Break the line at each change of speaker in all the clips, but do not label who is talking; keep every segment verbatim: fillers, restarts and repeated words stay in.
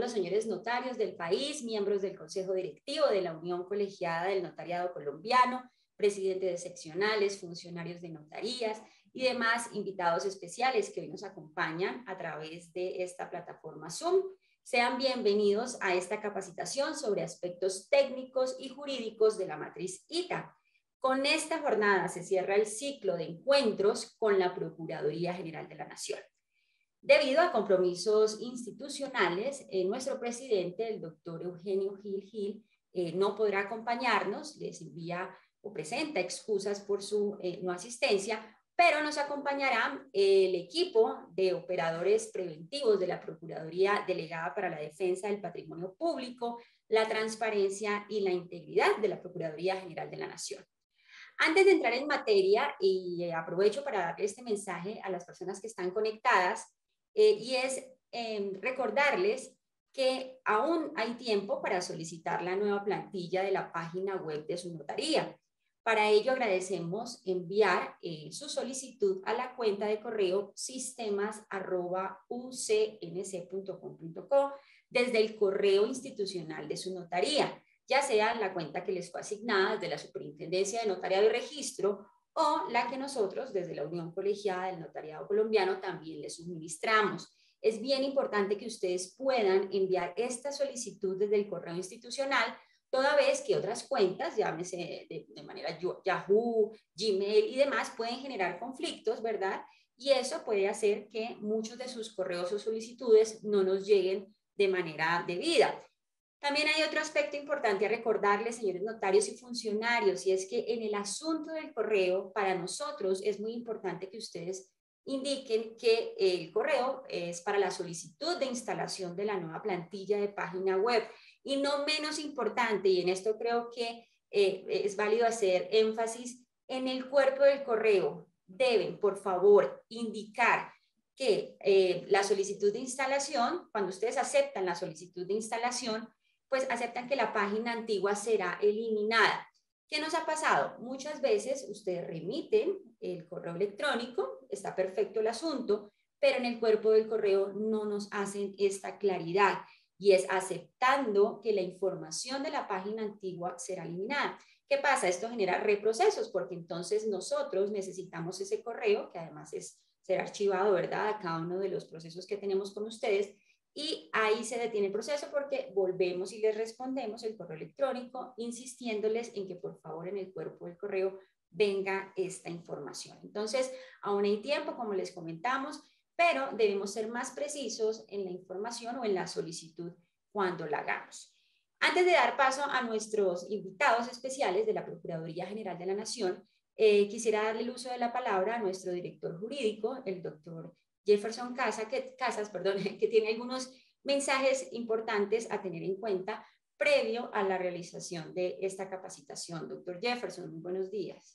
los señores notarios del país, miembros del Consejo Directivo de la Unión Colegiada del Notariado Colombiano, presidentes de seccionales, funcionarios de notarías y demás invitados especiales que hoy nos acompañan a través de esta plataforma Zoom. Sean bienvenidos a esta capacitación sobre aspectos técnicos y jurídicos de la matriz I T A. Con esta jornada se cierra el ciclo de encuentros con la Procuraduría General de la Nación. Debido a compromisos institucionales, eh, nuestro presidente, el doctor Eugenio Gil Gil, eh, no podrá acompañarnos, les envía o presenta excusas por su eh, no asistencia, pero nos acompañará el equipo de operadores preventivos de la Procuraduría Delegada para la Defensa del Patrimonio Público, la Transparencia y la Integridad de la Procuraduría General de la Nación. Antes de entrar en materia, y aprovecho para darle este mensaje a las personas que están conectadas, eh, y es eh, recordarles que aún hay tiempo para solicitar la nueva plantilla de la página web de su notaría. Para ello agradecemos enviar eh, su solicitud a la cuenta de correo sistemas arroba u c n c punto com punto co desde el correo institucional de su notaría, ya sea la cuenta que les fue asignada desde la Superintendencia de Notariado y Registro o la que nosotros desde la Unión Colegiada del Notariado Colombiano también les suministramos. Es bien importante que ustedes puedan enviar esta solicitud desde el correo institucional, toda vez que otras cuentas, llámese de, de manera Yahoo, Gmail y demás, pueden generar conflictos, ¿verdad? Y eso puede hacer que muchos de sus correos o solicitudes no nos lleguen de manera debida. También hay otro aspecto importante a recordarles, señores notarios y funcionarios, y es que en el asunto del correo, para nosotros es muy importante que ustedes indiquen que el correo es para la solicitud de instalación de la nueva plantilla de página web. Y no menos importante, y en esto creo que eh, es válido hacer énfasis, en el cuerpo del correo deben, por favor, indicar que eh, la solicitud de instalación, cuando ustedes aceptan la solicitud de instalación, pues aceptan que la página antigua será eliminada. ¿Qué nos ha pasado? Muchas veces ustedes remiten el correo electrónico, está perfecto el asunto, pero en el cuerpo del correo no nos hacen esta claridad. Y es aceptando que la información de la página antigua será eliminada. ¿Qué pasa? Esto genera reprocesos, porque entonces nosotros necesitamos ese correo, que además es, será archivado, ¿verdad?, a cada uno de los procesos que tenemos con ustedes, y ahí se detiene el proceso porque volvemos y les respondemos el correo electrónico, insistiéndoles en que por favor en el cuerpo del correo venga esta información. Entonces, aún hay tiempo, como les comentamos, pero debemos ser más precisos en la información o en la solicitud cuando la hagamos. Antes de dar paso a nuestros invitados especiales de la Procuraduría General de la Nación, eh, quisiera darle el uso de la palabra a nuestro director jurídico, el doctor Jefferson Casas, que, Casas, perdón, que tiene algunos mensajes importantes a tener en cuenta previo a la realización de esta capacitación. Doctor Jefferson, muy buenos días.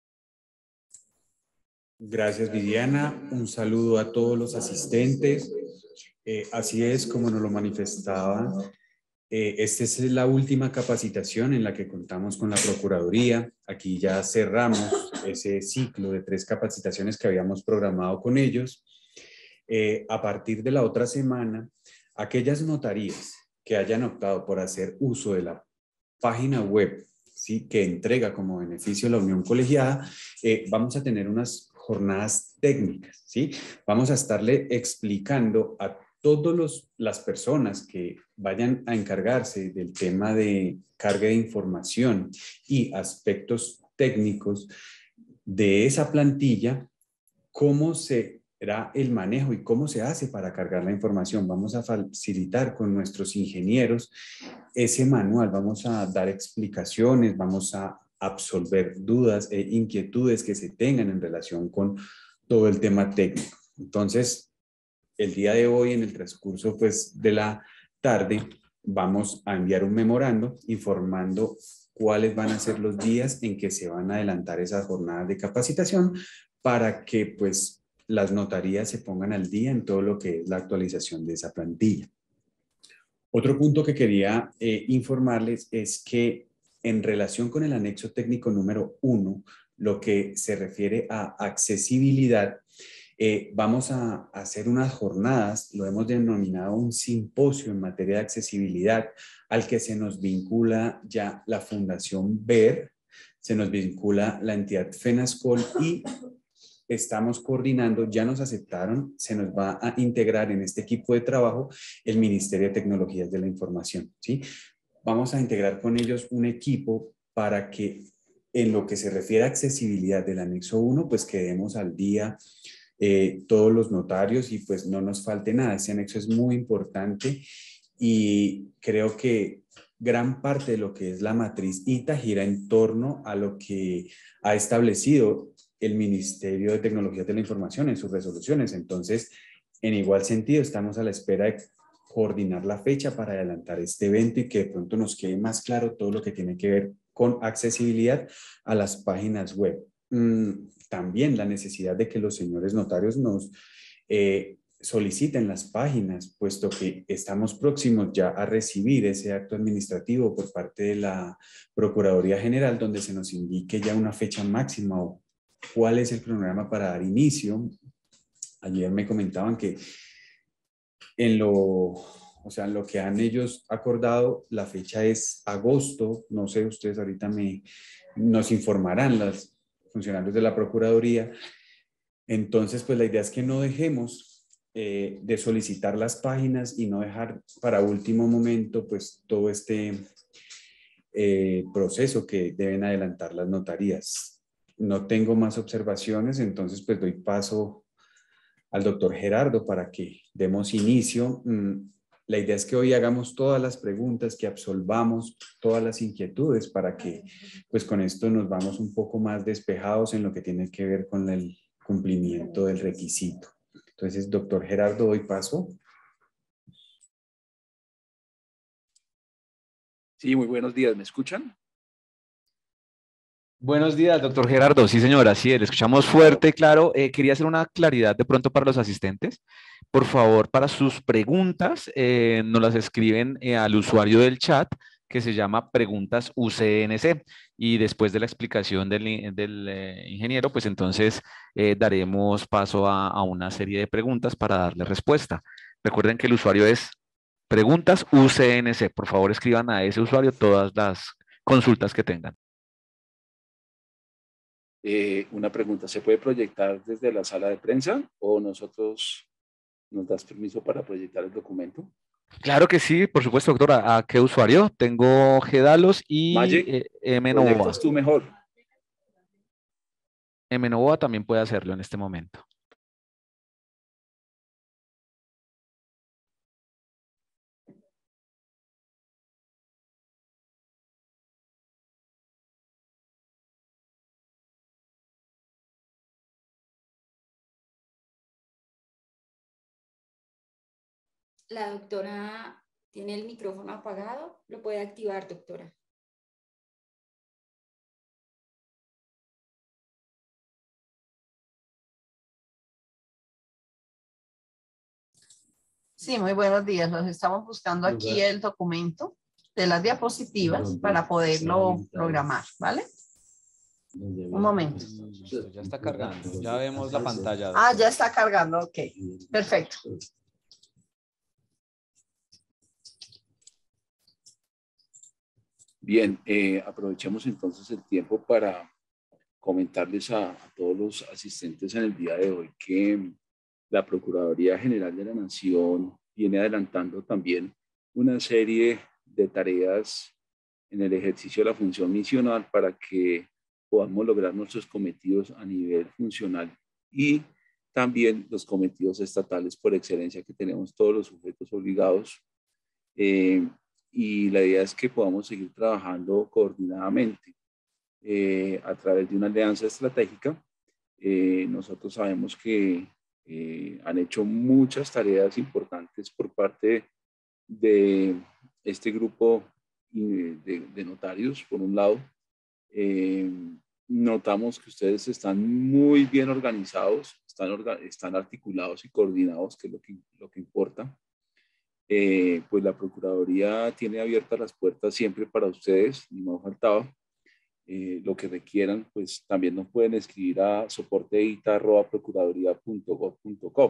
Gracias, Viviana. Un saludo a todos los asistentes. Eh, así es, como nos lo manifestaba, eh, esta es la última capacitación en la que contamos con la Procuraduría. Aquí ya cerramos ese ciclo de tres capacitaciones que habíamos programado con ellos. Eh, a partir de la otra semana, aquellas notarías que hayan optado por hacer uso de la página web, ¿sí?, que entrega como beneficio la Unión Colegiada, eh, vamos a tener unas jornadas técnicas, ¿sí? Vamos a estarle explicando a todas las personas que vayan a encargarse del tema de carga de información y aspectos técnicos de esa plantilla, cómo será el manejo y cómo se hace para cargar la información. Vamos a facilitar con nuestros ingenieros ese manual, vamos a dar explicaciones, vamos a absolver dudas e inquietudes que se tengan en relación con todo el tema técnico. Entonces, el día de hoy, en el transcurso pues, de la tarde, vamos a enviar un memorando informando cuáles van a ser los días en que se van a adelantar esas jornadas de capacitación para que pues, las notarías se pongan al día en todo lo que es la actualización de esa plantilla. Otro punto que quería eh, informarles es que en relación con el anexo técnico número uno, lo que se refiere a accesibilidad, Eh, vamos a, a hacer unas jornadas, lo hemos denominado un simposio en materia de accesibilidad, al que se nos vincula ya la Fundación ver, se nos vincula la entidad FENASCOL y estamos coordinando, ya nos aceptaron, se nos va a integrar en este equipo de trabajo el Ministerio de Tecnologías de la Información, ¿sí? Vamos a integrar con ellos un equipo para que en lo que se refiere a accesibilidad del anexo uno, pues quedemos al día eh, todos los notarios y pues no nos falte nada. Ese anexo es muy importante y creo que gran parte de lo que es la matriz I T A gira en torno a lo que ha establecido el Ministerio de Tecnologías de la Información en sus resoluciones. Entonces, en igual sentido, estamos a la espera de coordinar la fecha para adelantar este evento y que de pronto nos quede más claro todo lo que tiene que ver con accesibilidad a las páginas web. Mm, también la necesidad de que los señores notarios nos eh, soliciten las páginas, puesto que estamos próximos ya a recibir ese acto administrativo por parte de la Procuraduría General, donde se nos indique ya una fecha máxima o cuál es el cronograma para dar inicio. Ayer me comentaban que en lo, o sea, lo que han ellos acordado, la fecha es agosto, no sé, ustedes ahorita me, nos informarán los funcionarios de la Procuraduría. Entonces, pues la idea es que no dejemos eh, de solicitar las páginas y no dejar para último momento, pues todo este eh, proceso que deben adelantar las notarías. No tengo más observaciones, entonces pues doy paso al doctor Gerardo para que demos inicio. La idea es que hoy hagamos todas las preguntas, que absolvamos todas las inquietudes para que pues con esto nos vamos un poco más despejados en lo que tiene que ver con el cumplimiento del requisito. Entonces, doctor Gerardo, doy paso.
Sí, muy buenos días. ¿Me escuchan?
Buenos días, doctor Gerardo. Sí, señora, sí, le escuchamos fuerte, claro. Eh, quería hacer una claridad de pronto para los asistentes. Por favor, para sus preguntas, eh, nos las escriben eh, al usuario del chat que se llama Preguntas U C N C. Y después de la explicación del, del eh, ingeniero, pues entonces eh, daremos paso a, a una serie de preguntas para darle respuesta. Recuerden que el usuario es Preguntas U C N C. Por favor, escriban a ese usuario todas las consultas que tengan.
Eh, una pregunta, ¿se puede proyectar desde la sala de prensa o nosotros nos das permiso para proyectar el documento?
Claro que sí, por supuesto, doctora. ¿A qué usuario? Tengo Gedalos y
Maye,
eh, Mnovoa.
proyectas tú mejor.
Mnovoa también puede hacerlo en este momento.
La doctora tiene el micrófono apagado. ¿Lo puede activar, doctora?
Sí, muy buenos días. Nos estamos buscando aquí el documento de las diapositivas para poderlo programar, ¿vale? Un momento.
Listo, ya está cargando. Ya vemos la pantalla.
Ah, ya está cargando. Ok, perfecto.
Bien, eh, aprovechemos entonces el tiempo para comentarles a, a todos los asistentes en el día de hoy que la Procuraduría General de la Nación viene adelantando también una serie de tareas en el ejercicio de la función misional para que podamos lograr nuestros cometidos a nivel funcional y también los cometidos estatales por excelencia que tenemos todos los sujetos obligados. Eh, y la idea es que podamos seguir trabajando coordinadamente eh, a través de una alianza estratégica. Eh, nosotros sabemos que eh, han hecho muchas tareas importantes por parte de este grupo de, de notarios, por un lado. Eh, notamos que ustedes están muy bien organizados, están, orga, están articulados y coordinados, que es lo que, lo que importa. Eh, pues la Procuraduría tiene abiertas las puertas siempre para ustedes, ni más faltaba. eh, lo que requieran, pues también nos pueden escribir a soporteita arroba procuraduría punto gob punto co.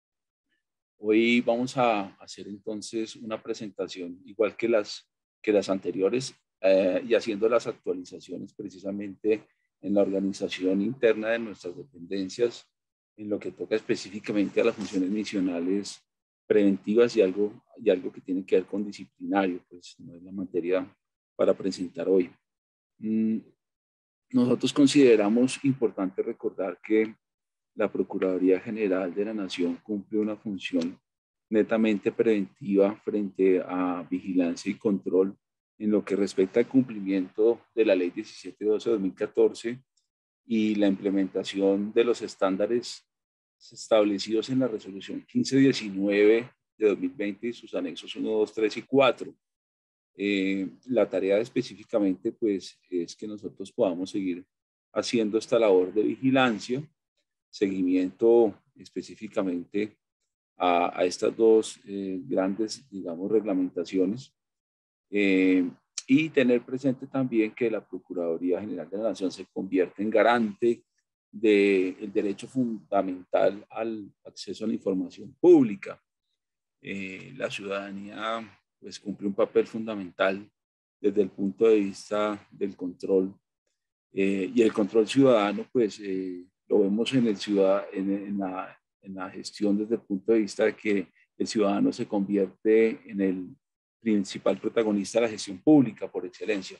Hoy vamos a hacer entonces una presentación igual que las, que las anteriores eh, y haciendo las actualizaciones precisamente en la organización interna de nuestras dependencias, en lo que toca específicamente a las funciones misionales preventivas y algo, y algo que tiene que ver con disciplinario, pues no es la materia para presentar hoy. Mm, nosotros consideramos importante recordar que la Procuraduría General de la Nación cumple una función netamente preventiva frente a vigilancia y control en lo que respecta al cumplimiento de la Ley diecisiete doce de dos mil catorce y la implementación de los estándares establecidos en la Resolución quince diecinueve de dos mil veinte y sus anexos uno, dos, tres y cuatro. Eh, la tarea específicamente pues, es que nosotros podamos seguir haciendo esta labor de vigilancia, seguimiento específicamente a, a estas dos eh, grandes, digamos, reglamentaciones eh, y tener presente también que la Procuraduría General de la Nación se convierte en garante del derecho fundamental al acceso a la información pública. Eh, la ciudadanía pues, cumple un papel fundamental desde el punto de vista del control eh, y el control ciudadano pues eh, lo vemos en, el ciudad, en, en, la, en la gestión desde el punto de vista de que el ciudadano se convierte en el principal protagonista de la gestión pública por excelencia.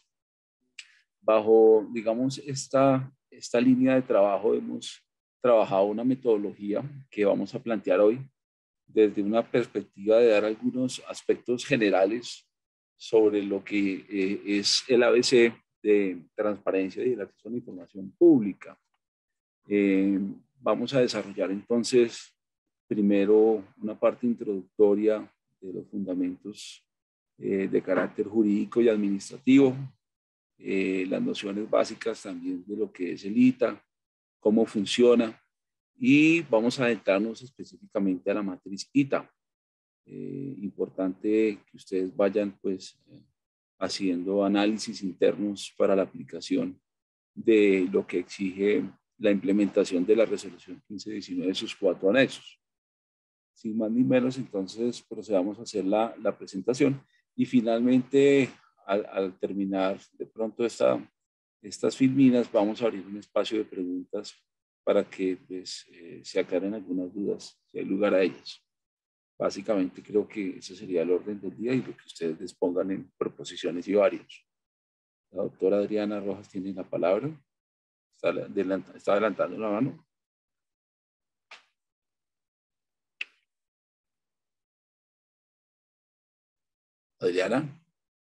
Bajo, digamos, esta, esta línea de trabajo hemos trabajado una metodología que vamos a plantear hoy desde una perspectiva de dar algunos aspectos generales sobre lo que eh, es el A B C de transparencia y el acceso a la información pública. Eh, vamos a desarrollar entonces primero una parte introductoria de los fundamentos eh, de carácter jurídico y administrativo, eh, las nociones básicas también de lo que es el I T A, cómo funciona, y vamos a adentrarnos específicamente a la matriz I T A. Eh, importante que ustedes vayan pues eh, haciendo análisis internos para la aplicación de lo que exige la implementación de la resolución quince diecinueve de sus cuatro anexos. Sin más ni menos, entonces procedamos a hacer la, la presentación y finalmente al, al terminar de pronto esta, estas filminas vamos a abrir un espacio de preguntas para que pues, eh, se aclaren algunas dudas, si hay lugar a ellas. Básicamente creo que ese sería el orden del día y lo que ustedes les pongan en proposiciones y varios. La doctora Adriana Rojas tiene la palabra. Está, adelanta, está adelantando la mano. Adriana.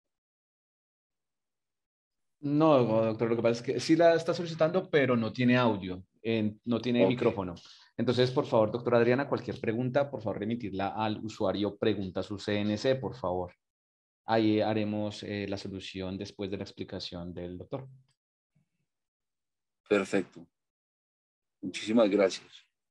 No, doctor, lo que pasa es que sí la está solicitando, pero no tiene audio, eh, no tiene
Okay.
micrófono. Entonces, por favor, doctora Adriana, cualquier pregunta, por favor, remitirla al usuario Pregunta su C N C, por favor. Ahí haremos eh, la solución después de la explicación del doctor.
Perfecto. Muchísimas gracias.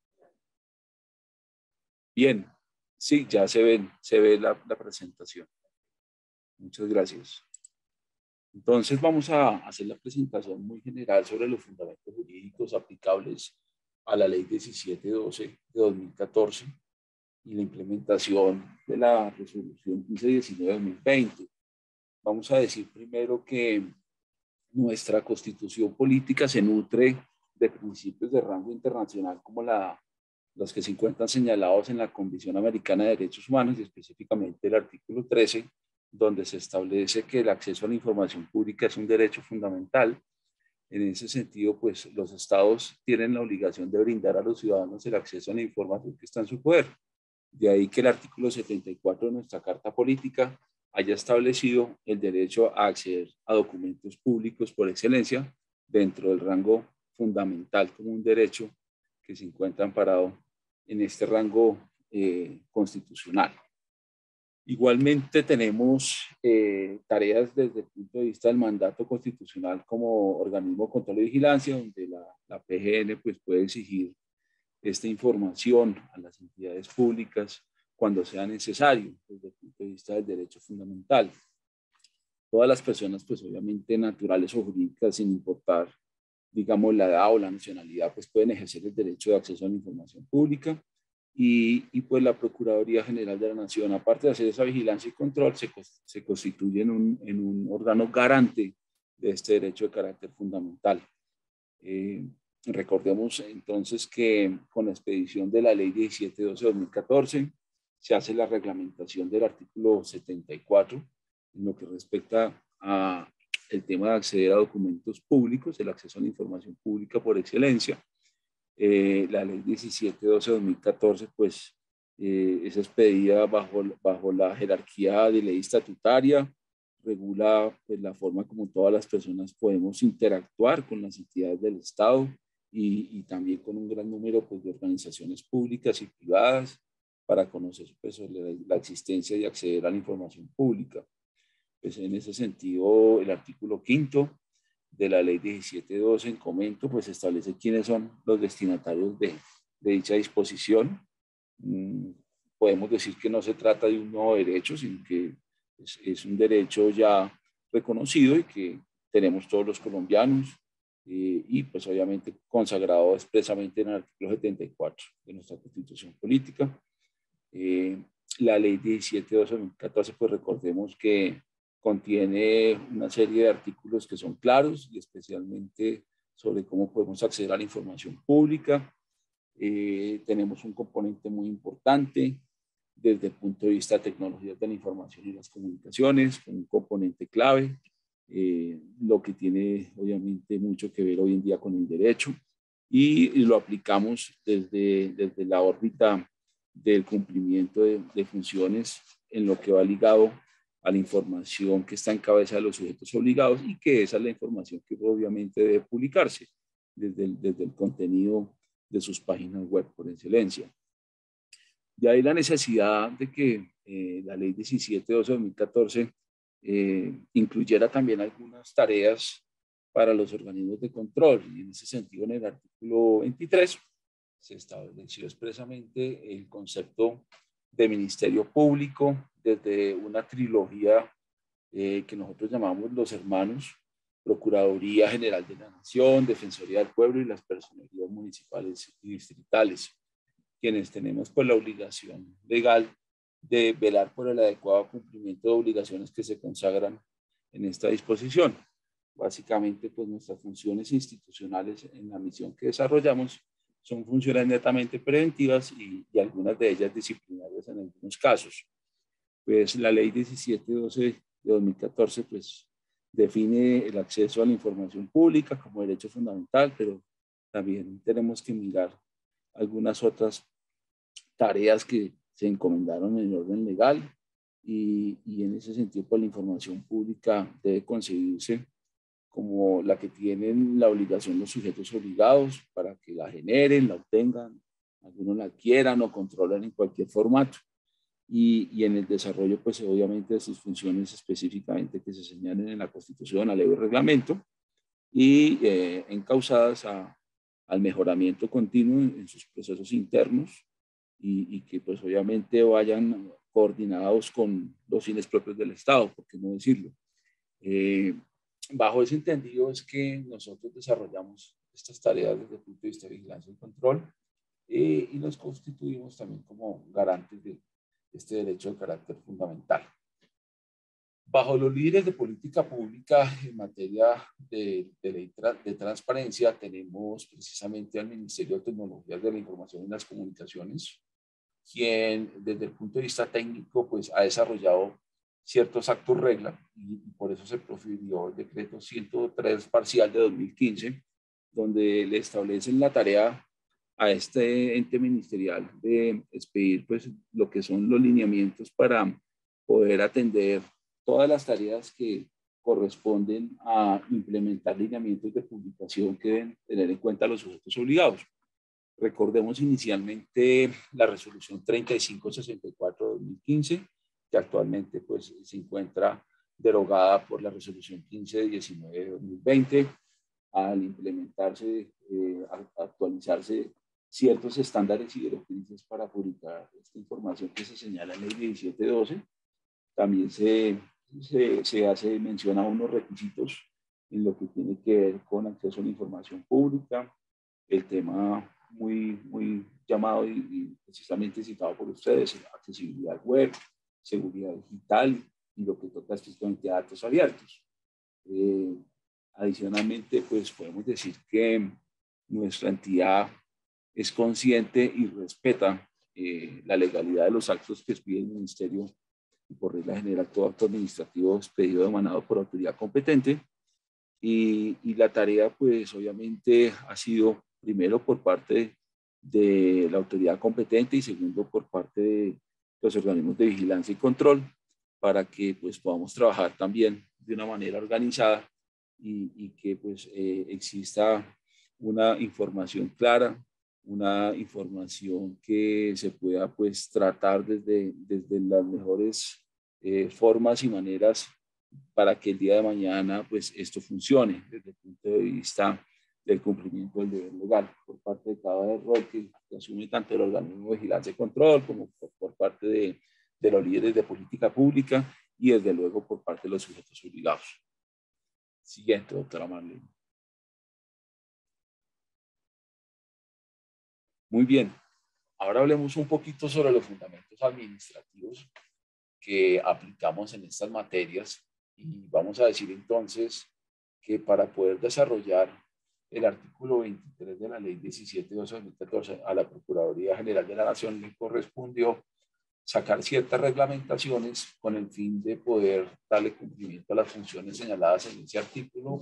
Bien. Sí, ya se ve, se ve la, la presentación. Muchas gracias. Entonces vamos a hacer la presentación muy general sobre los fundamentos jurídicos aplicables a la Ley diecisiete doce de dos mil catorce y la implementación de la Resolución quince diecinueve de dos mil veinte. Vamos a decir primero que nuestra Constitución política se nutre de principios de rango internacional como la, los que se encuentran señalados en la Convención Americana de Derechos Humanos y específicamente el artículo trece, donde se establece que el acceso a la información pública es un derecho fundamental. En ese sentido, pues los estados tienen la obligación de brindar a los ciudadanos el acceso a la información que está en su poder. De ahí que el artículo setenta y cuatro de nuestra Carta Política haya establecido el derecho a acceder a documentos públicos por excelencia dentro del rango fundamental como un derecho que se encuentra amparado en este rango eh, constitucional. Igualmente tenemos eh, tareas desde el punto de vista del mandato constitucional como organismo de control y vigilancia, donde la, la P G N pues, puede exigir esta información a las entidades públicas cuando sea necesario desde el punto de vista del derecho fundamental. todas las personas, pues obviamente naturales o jurídicas, sin importar, digamos, la edad o la nacionalidad, pues pueden ejercer el derecho de acceso a la información pública. Y, y pues la Procuraduría General de la Nación, aparte de hacer esa vigilancia y control, se, se constituye en un, en un órgano garante de este derecho de carácter fundamental. Eh, recordemos entonces que con la expedición de la Ley diecisiete doce de dos mil catorce se hace la reglamentación del artículo setenta y cuatro en lo que respecta a el tema de acceder a documentos públicos, el acceso a la información pública por excelencia. Eh, la Ley diecisiete doce de dos mil catorce pues eh, es expedida bajo, bajo la jerarquía de ley estatutaria, regula pues, la forma como todas las personas podemos interactuar con las entidades del Estado y, y también con un gran número pues, de organizaciones públicas y privadas para conocer pues, la, la existencia y acceder a la información pública. Pues, en ese sentido, el artículo quinto de la Ley diecisiete doce en comento pues establece quiénes son los destinatarios de, de dicha disposición. Mm, podemos decir que no se trata de un nuevo derecho, sino que es, es un derecho ya reconocido y que tenemos todos los colombianos eh, y pues obviamente consagrado expresamente en el artículo setenta y cuatro de nuestra Constitución Política. Eh, la Ley diecisiete doce de dos mil catorce pues recordemos que contiene una serie de artículos que son claros y especialmente sobre cómo podemos acceder a la información pública. Eh, tenemos un componente muy importante desde el punto de vista de tecnologías de la información y las comunicaciones, un componente clave, eh, lo que tiene obviamente mucho que ver hoy en día con el derecho y, y lo aplicamos desde, desde la órbita del cumplimiento de, de funciones en lo que va ligado a la información que está en cabeza de los sujetos obligados y que esa es la información que obviamente debe publicarse desde el, desde el contenido de sus páginas web por excelencia. De ahí la necesidad de que eh, la Ley diecisiete doce de dos mil catorce eh, incluyera también algunas tareas para los organismos de control y en ese sentido en el artículo veintitrés se estableció expresamente el concepto de Ministerio Público desde una trilogía eh, que nosotros llamamos los hermanos, Procuraduría General de la Nación, Defensoría del Pueblo y las personerías municipales y distritales, quienes tenemos pues la obligación legal de velar por el adecuado cumplimiento de obligaciones que se consagran en esta disposición. Básicamente pues nuestras funciones institucionales en la misión que desarrollamos son funciones netamente preventivas y, y algunas de ellas disciplinarias en algunos casos. Pues la Ley diecisiete doce de dos mil catorce pues define el acceso a la información pública como derecho fundamental, pero también tenemos que mirar algunas otras tareas que se encomendaron en el orden legal y, y en ese sentido pues la información pública debe concebirse como la que tienen la obligación los sujetos obligados para que la generen, la obtengan, algunos la adquieran o controlen en cualquier formato. Y, y en el desarrollo, pues obviamente de sus funciones específicamente que se señalen en la Constitución, la ley o reglamento, y eh, encausadas a, al mejoramiento continuo en, en sus procesos internos y, y que pues obviamente vayan coordinados con los fines propios del Estado, por qué no decirlo. Eh, Bajo ese entendido es que nosotros desarrollamos estas tareas desde el punto de vista de vigilancia y control eh, y nos constituimos también como garantes de este derecho de carácter fundamental. Bajo los líderes de política pública en materia de, de, ley de transparencia tenemos precisamente al Ministerio de Tecnologías de la Información y las Comunicaciones, quien desde el punto de vista técnico pues ha desarrollado ciertos actos regla y por eso se profirió el decreto ciento tres parcial de dos mil quince, donde le establecen la tarea a este ente ministerial de expedir pues lo que son los lineamientos para poder atender todas las tareas que corresponden a implementar lineamientos de publicación que deben tener en cuenta los sujetos obligados. Recordemos inicialmente la resolución treinta y cinco sesenta y cuatro de dos mil quince, que actualmente pues, se encuentra derogada por la resolución quince diecinueve de dos mil veinte, al implementarse, eh, actualizarse ciertos estándares y directrices para publicar esta información que se señala en la ley diecisiete doce. También se se, se hace mención a unos requisitos en lo que tiene que ver con acceso a la información pública, el tema muy, muy llamado y, y precisamente citado por ustedes, accesibilidad web, seguridad digital y lo que toca específicamente a datos abiertos. Eh, adicionalmente, pues podemos decir que nuestra entidad es consciente y respeta eh, la legalidad de los actos que expide el Ministerio y por regla general todo acto administrativo expedido o emanado por autoridad competente. Y, y la tarea, pues obviamente ha sido primero por parte de la autoridad competente y segundo por parte de los organismos de vigilancia y control para que pues podamos trabajar también de una manera organizada y, y que pues eh, exista una información clara, una información que se pueda pues tratar desde, desde las mejores eh, formas y maneras para que el día de mañana pues esto funcione desde el punto de vista del cumplimiento del deber legal por parte de cada rol que, que asume tanto el organismo de vigilancia y control como por, por parte de, de los líderes de política pública y desde luego por parte de los sujetos obligados. Siguiente, doctora Marlene. Muy bien, ahora hablemos un poquito sobre los fundamentos administrativos que aplicamos en estas materias y vamos a decir entonces que para poder desarrollar el artículo veintitrés de la ley diecisiete de dos mil catorce a la Procuraduría General de la Nación le correspondió sacar ciertas reglamentaciones con el fin de poder darle cumplimiento a las funciones señaladas en ese artículo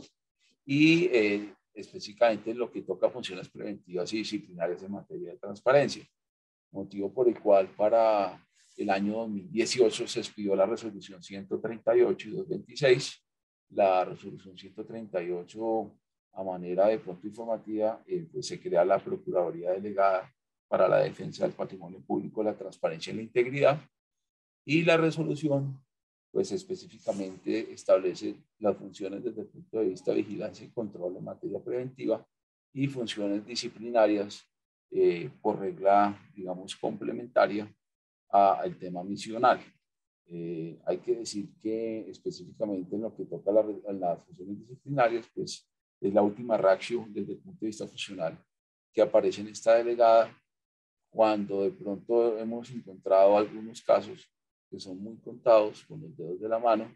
y eh, específicamente lo que toca funciones preventivas y disciplinarias en materia de transparencia, motivo por el cual para el año dos mil dieciocho se expidió la resolución ciento treinta y ocho y doscientos veintiséis. La resolución ciento treinta y ocho, a manera de pronto informativa, eh, pues se crea la Procuraduría Delegada para la Defensa del Patrimonio Público, la Transparencia y la Integridad. Y la resolución, pues específicamente establece las funciones desde el punto de vista de vigilancia y control en materia preventiva y funciones disciplinarias eh, por regla, digamos, complementaria al tema misional. Eh, hay que decir que específicamente en lo que toca a la, las funciones disciplinarias, pues es la última ratio desde el punto de vista funcional que aparece en esta delegada cuando de pronto hemos encontrado algunos casos que son muy contados con los dedos de la mano,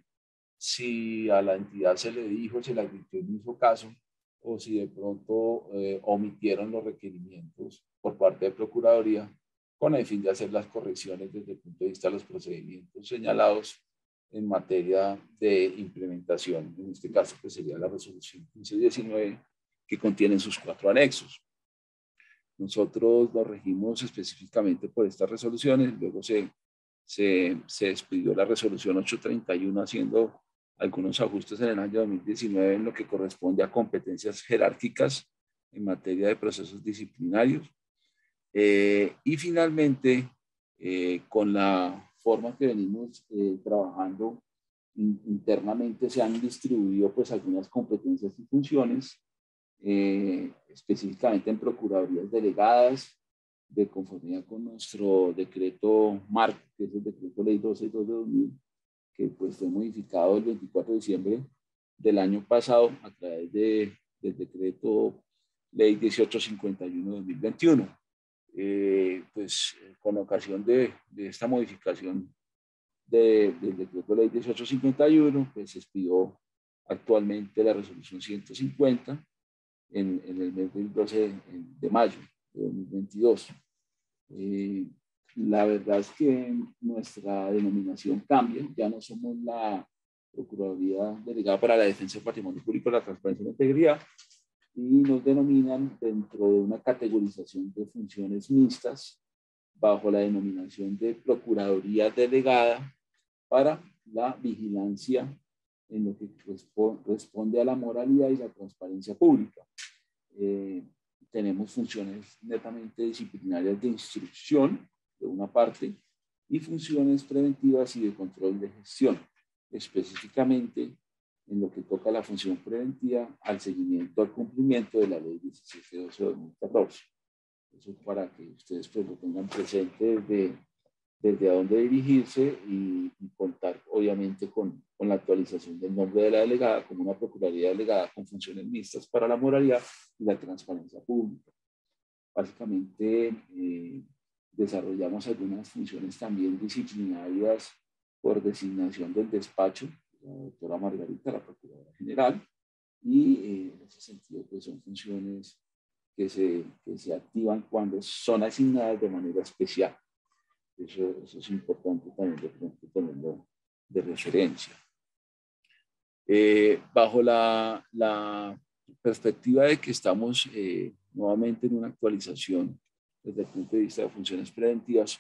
si a la entidad se le dijo, se le advirtió y no hizo caso, o si de pronto eh, omitieron los requerimientos por parte de Procuraduría con el fin de hacer las correcciones desde el punto de vista de los procedimientos señalados en materia de implementación. En este caso, pues sería la resolución quince diecinueve que contiene sus cuatro anexos. Nosotros nos regimos específicamente por estas resoluciones, luego se, se, se expidió la resolución ochocientos treinta y uno haciendo algunos ajustes en el año dos mil diecinueve en lo que corresponde a competencias jerárquicas en materia de procesos disciplinarios. Eh, y finalmente, eh, con la forma que venimos eh, trabajando in, internamente, se han distribuido pues algunas competencias y funciones, eh, específicamente en procuradurías delegadas, de conformidad con nuestro decreto marco, que es el decreto ley doscientos dos de dos mil, que pues fue modificado el veinticuatro de diciembre del año pasado a través de, del decreto ley dieciocho cincuenta y uno de dos mil veintiuno. Eh, pues con ocasión de, de esta modificación de, del decreto ley dieciocho cincuenta y uno, pues se expidió actualmente la resolución ciento cincuenta en, en el mes del doce de mayo de dos mil veintidós. Eh, la verdad es que nuestra denominación cambia, ya no somos la Procuraduría Delegada para la Defensa del Patrimonio Público, la Transparencia y la Integridad, y nos denominan dentro de una categorización de funciones mixtas bajo la denominación de Procuraduría Delegada para la vigilancia en lo que responde a la moralidad y la transparencia pública. Eh, tenemos funciones netamente disciplinarias de instrucción, de una parte, y funciones preventivas y de control de gestión, específicamente en lo que toca la función preventiva al seguimiento, al cumplimiento de la ley diecisiete doce de dos mil catorce. Eso para que ustedes pues lo tengan presente desde, desde a dónde dirigirse y, y contar obviamente con, con la actualización del nombre de la delegada como una Procuraduría Delegada con funciones mixtas para la moralidad y la transparencia pública. Básicamente eh, desarrollamos algunas funciones también disciplinarias por designación del despacho, la doctora Margarita, la Procuradora General, y eh, en ese sentido pues son funciones que se, que se activan cuando son asignadas de manera especial. Eso, eso es importante también de pronto tenerlo de referencia. Eh, bajo la, la perspectiva de que estamos eh, nuevamente en una actualización desde el punto de vista de funciones preventivas,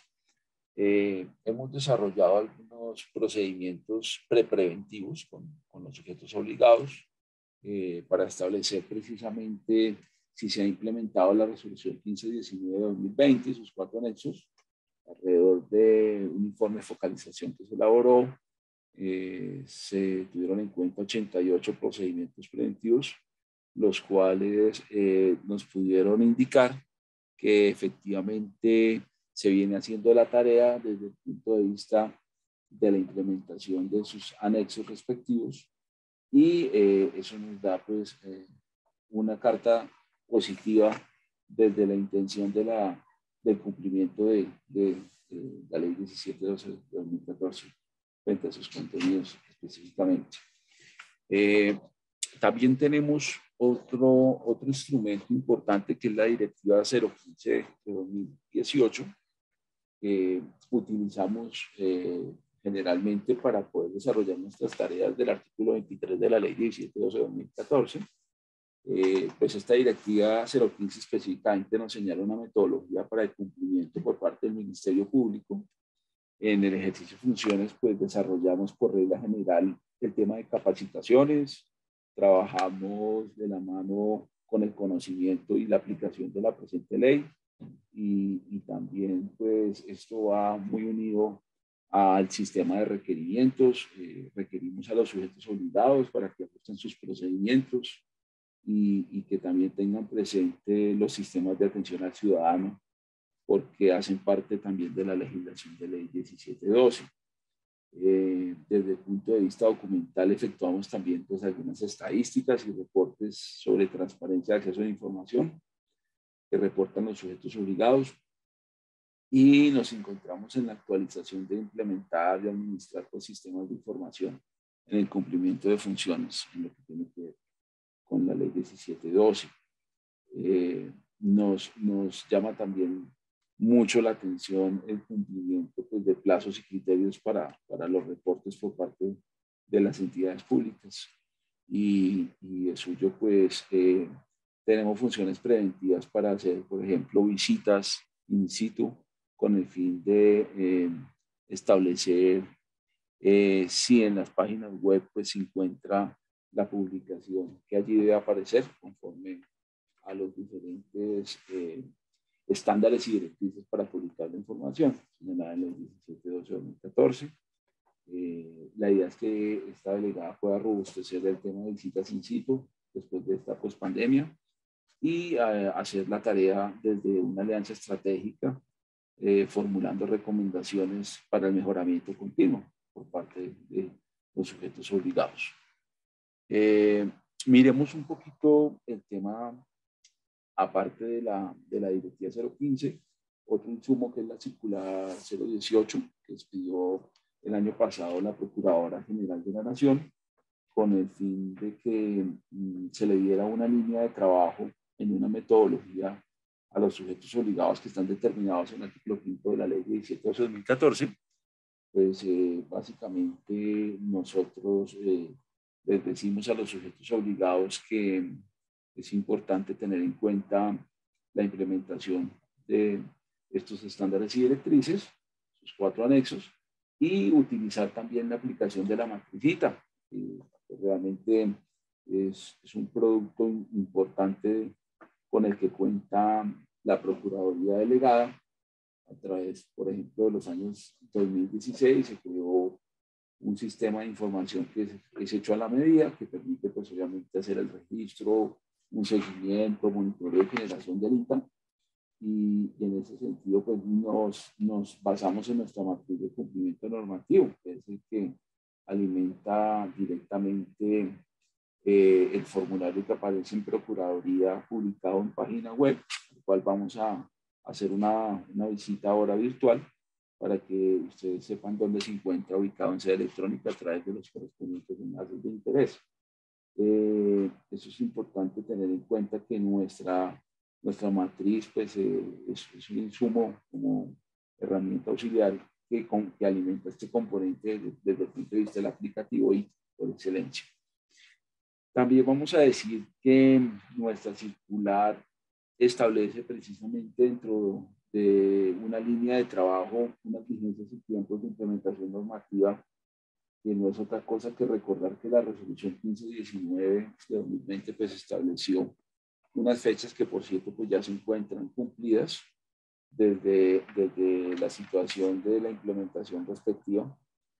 eh, hemos desarrollado algunos procedimientos prepreventivos con, con los sujetos obligados eh, para establecer precisamente si se ha implementado la resolución quince diecinueve de dos mil veinte y sus cuatro anexos, alrededor de un informe de focalización que se elaboró. Eh, se tuvieron en cuenta ochenta y ocho procedimientos preventivos, los cuales eh, nos pudieron indicar que efectivamente se viene haciendo la tarea desde el punto de vista de la implementación de sus anexos respectivos, y eh, eso nos da pues eh, una carta positiva desde la intención de la, del cumplimiento de, de, de la ley diecisiete doce de dos mil catorce frente a sus contenidos específicamente. Eh, también tenemos otro, otro instrumento importante que es la Directiva cero quince de dos mil dieciocho, que utilizamos eh, generalmente para poder desarrollar nuestras tareas del artículo veintitrés de la ley diecisiete doce de dos mil catorce. Eh, pues esta directiva cero quince específicamente nos señala una metodología para el cumplimiento por parte del Ministerio Público. En el ejercicio de funciones, pues desarrollamos por regla general el tema de capacitaciones, trabajamos de la mano con el conocimiento y la aplicación de la presente ley, y, y también pues esto va muy unido al sistema de requerimientos. Eh, requerimos a los sujetos obligados para que ajusten sus procedimientos y, y que también tengan presente los sistemas de atención al ciudadano, porque hacen parte también de la legislación de ley diecisiete doce. Eh, desde el punto de vista documental efectuamos también pues, algunas estadísticas y reportes sobre transparencia de acceso a la información que reportan los sujetos obligados, y nos encontramos en la actualización de implementar y administrar los sistemas de información en el cumplimiento de funciones en lo que tiene que ver con la ley diecisiete doce. Eh, nos, nos llama también mucho la atención el cumplimiento pues, de plazos y criterios para, para los reportes por parte de las entidades públicas. Y, y de suyo, pues, eh, tenemos funciones preventivas para hacer, por ejemplo, visitas in situ con el fin de eh, establecer eh, si en las páginas web pues, se encuentra la publicación que allí debe aparecer conforme a los diferentes eh, estándares y directrices para publicar la información, señalada en el diecisiete doce de dos mil catorce. Eh, la idea es que esta delegada pueda robustecer el tema de visitas in situ después de esta pospandemia y eh, hacer la tarea desde una alianza estratégica, eh, formulando recomendaciones para el mejoramiento continuo por parte de los sujetos obligados. Eh, miremos un poquito el tema, aparte de la, de la directiva cero quince, otro insumo que es la circular cero dieciocho, que expidió el año pasado la Procuradora General de la Nación, con el fin de que mm, se le diera una línea de trabajo en una metodología a los sujetos obligados que están determinados en el artículo quinto de la ley diecisiete de dos mil catorce. Pues eh, básicamente nosotros eh, les decimos a los sujetos obligados que es importante tener en cuenta la implementación de estos estándares y directrices, sus cuatro anexos, y utilizar también la aplicación de la matricita. Eh, realmente es, es un producto importante con el que cuenta la Procuraduría Delegada. A través, por ejemplo, de los años dos mil dieciséis se creó un sistema de información que es, es hecho a la medida, que permite pues obviamente hacer el registro, un seguimiento, monitoreo y generación del I N T A, y, y en ese sentido pues nos, nos basamos en nuestra matriz de cumplimiento normativo, que es el que alimenta directamente eh, el formulario que aparece en Procuraduría publicado en página web, al cual vamos a hacer una, una visita ahora virtual para que ustedes sepan dónde se encuentra ubicado en sede electrónica a través de los correspondientes enlaces de interés. Eh, eso es importante tener en cuenta que nuestra, nuestra matriz pues, eh, es, es un insumo como herramienta auxiliar que, con, que alimenta este componente desde, desde el punto de vista del aplicativo y por excelencia. También vamos a decir que nuestra circular establece precisamente dentro de una línea de trabajo unas vigencias y tiempos de implementación normativa, que no es otra cosa que recordar que la resolución quince diecinueve de dos mil veinte pues estableció unas fechas que por cierto pues ya se encuentran cumplidas desde, desde la situación de la implementación respectiva.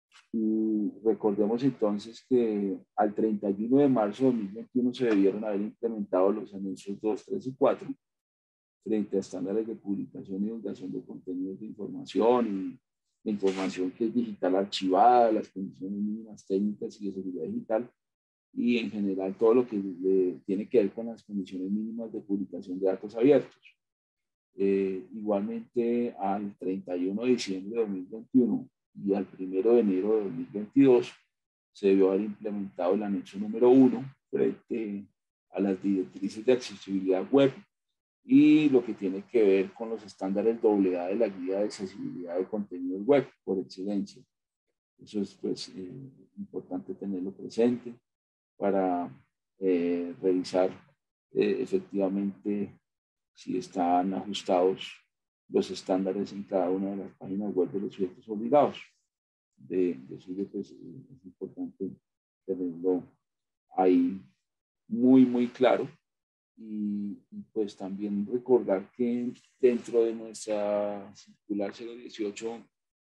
Y recordemos entonces que al treinta y uno de marzo de dos mil veintiuno se debieron haber implementado los anuncios dos, tres y cuatro frente a estándares de publicación y divulgación de contenidos de información y de información que es digital archivada, las condiciones mínimas técnicas y de seguridad digital, y en general todo lo que le, tiene que ver con las condiciones mínimas de publicación de datos abiertos. Eh, igualmente al treinta y uno de diciembre de dos mil veintiuno y al primero de enero de dos mil veintidós se debió haber implementado el anexo número uno frente a las directrices de accesibilidad web y lo que tiene que ver con los estándares doble A de la guía de accesibilidad de contenidos web por excelencia. Eso es pues eh, importante tenerlo presente para eh, revisar eh, efectivamente si están ajustados los estándares en cada una de las páginas web de los sujetos obligados. De, de suyo pues es importante tenerlo ahí muy muy claro. Y, y pues también recordar que dentro de nuestra circular cero dieciocho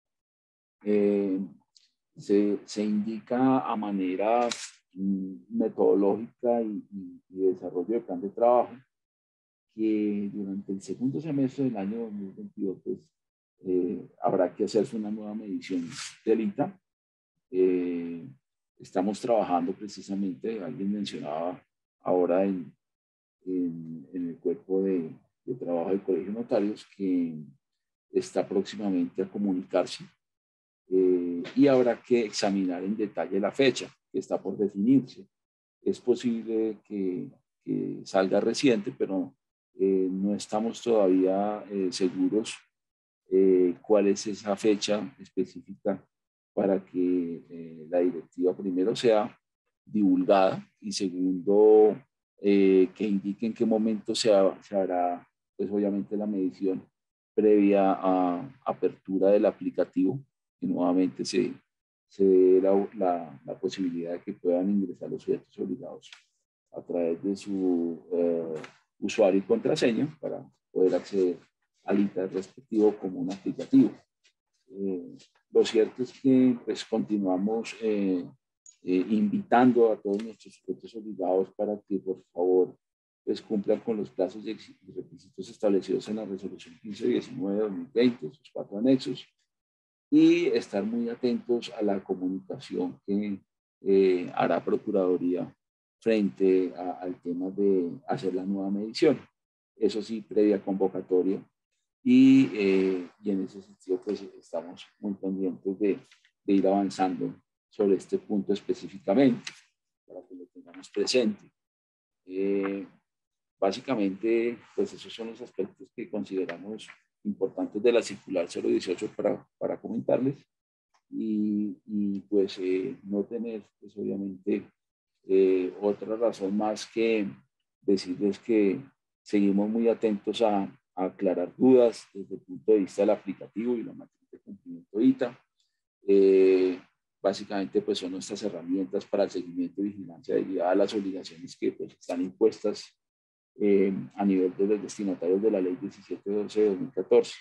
eh, se, se indica a manera mm, metodológica y, y, y desarrollo de plan de trabajo que durante el segundo semestre del año dos mil veintidós pues, eh, habrá que hacerse una nueva medición del I T A. Eh, estamos trabajando precisamente, alguien mencionaba ahora en En, en el cuerpo de, de trabajo del Colegio de Notarios que está próximamente a comunicarse eh, y habrá que examinar en detalle la fecha que está por definirse. Es posible que, que salga reciente, pero eh, no estamos todavía eh, seguros eh, cuál es esa fecha específica para que eh, la directiva primero sea divulgada y segundo eh, que indique en qué momento se, ha, se hará, pues obviamente la medición previa a apertura del aplicativo y nuevamente se, se dé la, la, la posibilidad de que puedan ingresar los sujetos obligados a través de su eh, usuario y contraseña para poder acceder al I T A respectivo como un aplicativo. Eh, lo cierto es que pues continuamos eh, eh, invitando a todos nuestros sujetos obligados para que por favor pues cumplan con los plazos y requisitos establecidos en la resolución quince diecinueve de dos mil veinte, sus cuatro anexos, y estar muy atentos a la comunicación que eh, hará Procuraduría frente a, al tema de hacer la nueva medición. Eso sí, previa convocatoria. Y, eh, y en ese sentido, pues estamos muy pendientes de, de ir avanzando sobre este punto específicamente, para que lo tengamos presente. Eh, básicamente, pues esos son los aspectos que consideramos importantes de la circular cero dieciocho para, para comentarles. Y, y pues eh, no tener, pues obviamente, eh, otra razón más que decirles que seguimos muy atentos a, a aclarar dudas desde el punto de vista del aplicativo y la matriz de cumplimiento I T A. Eh, básicamente pues son nuestras herramientas para el seguimiento y vigilancia de a las obligaciones que pues, están impuestas eh, a nivel de los destinatarios de la ley diecisiete doce de dos mil catorce.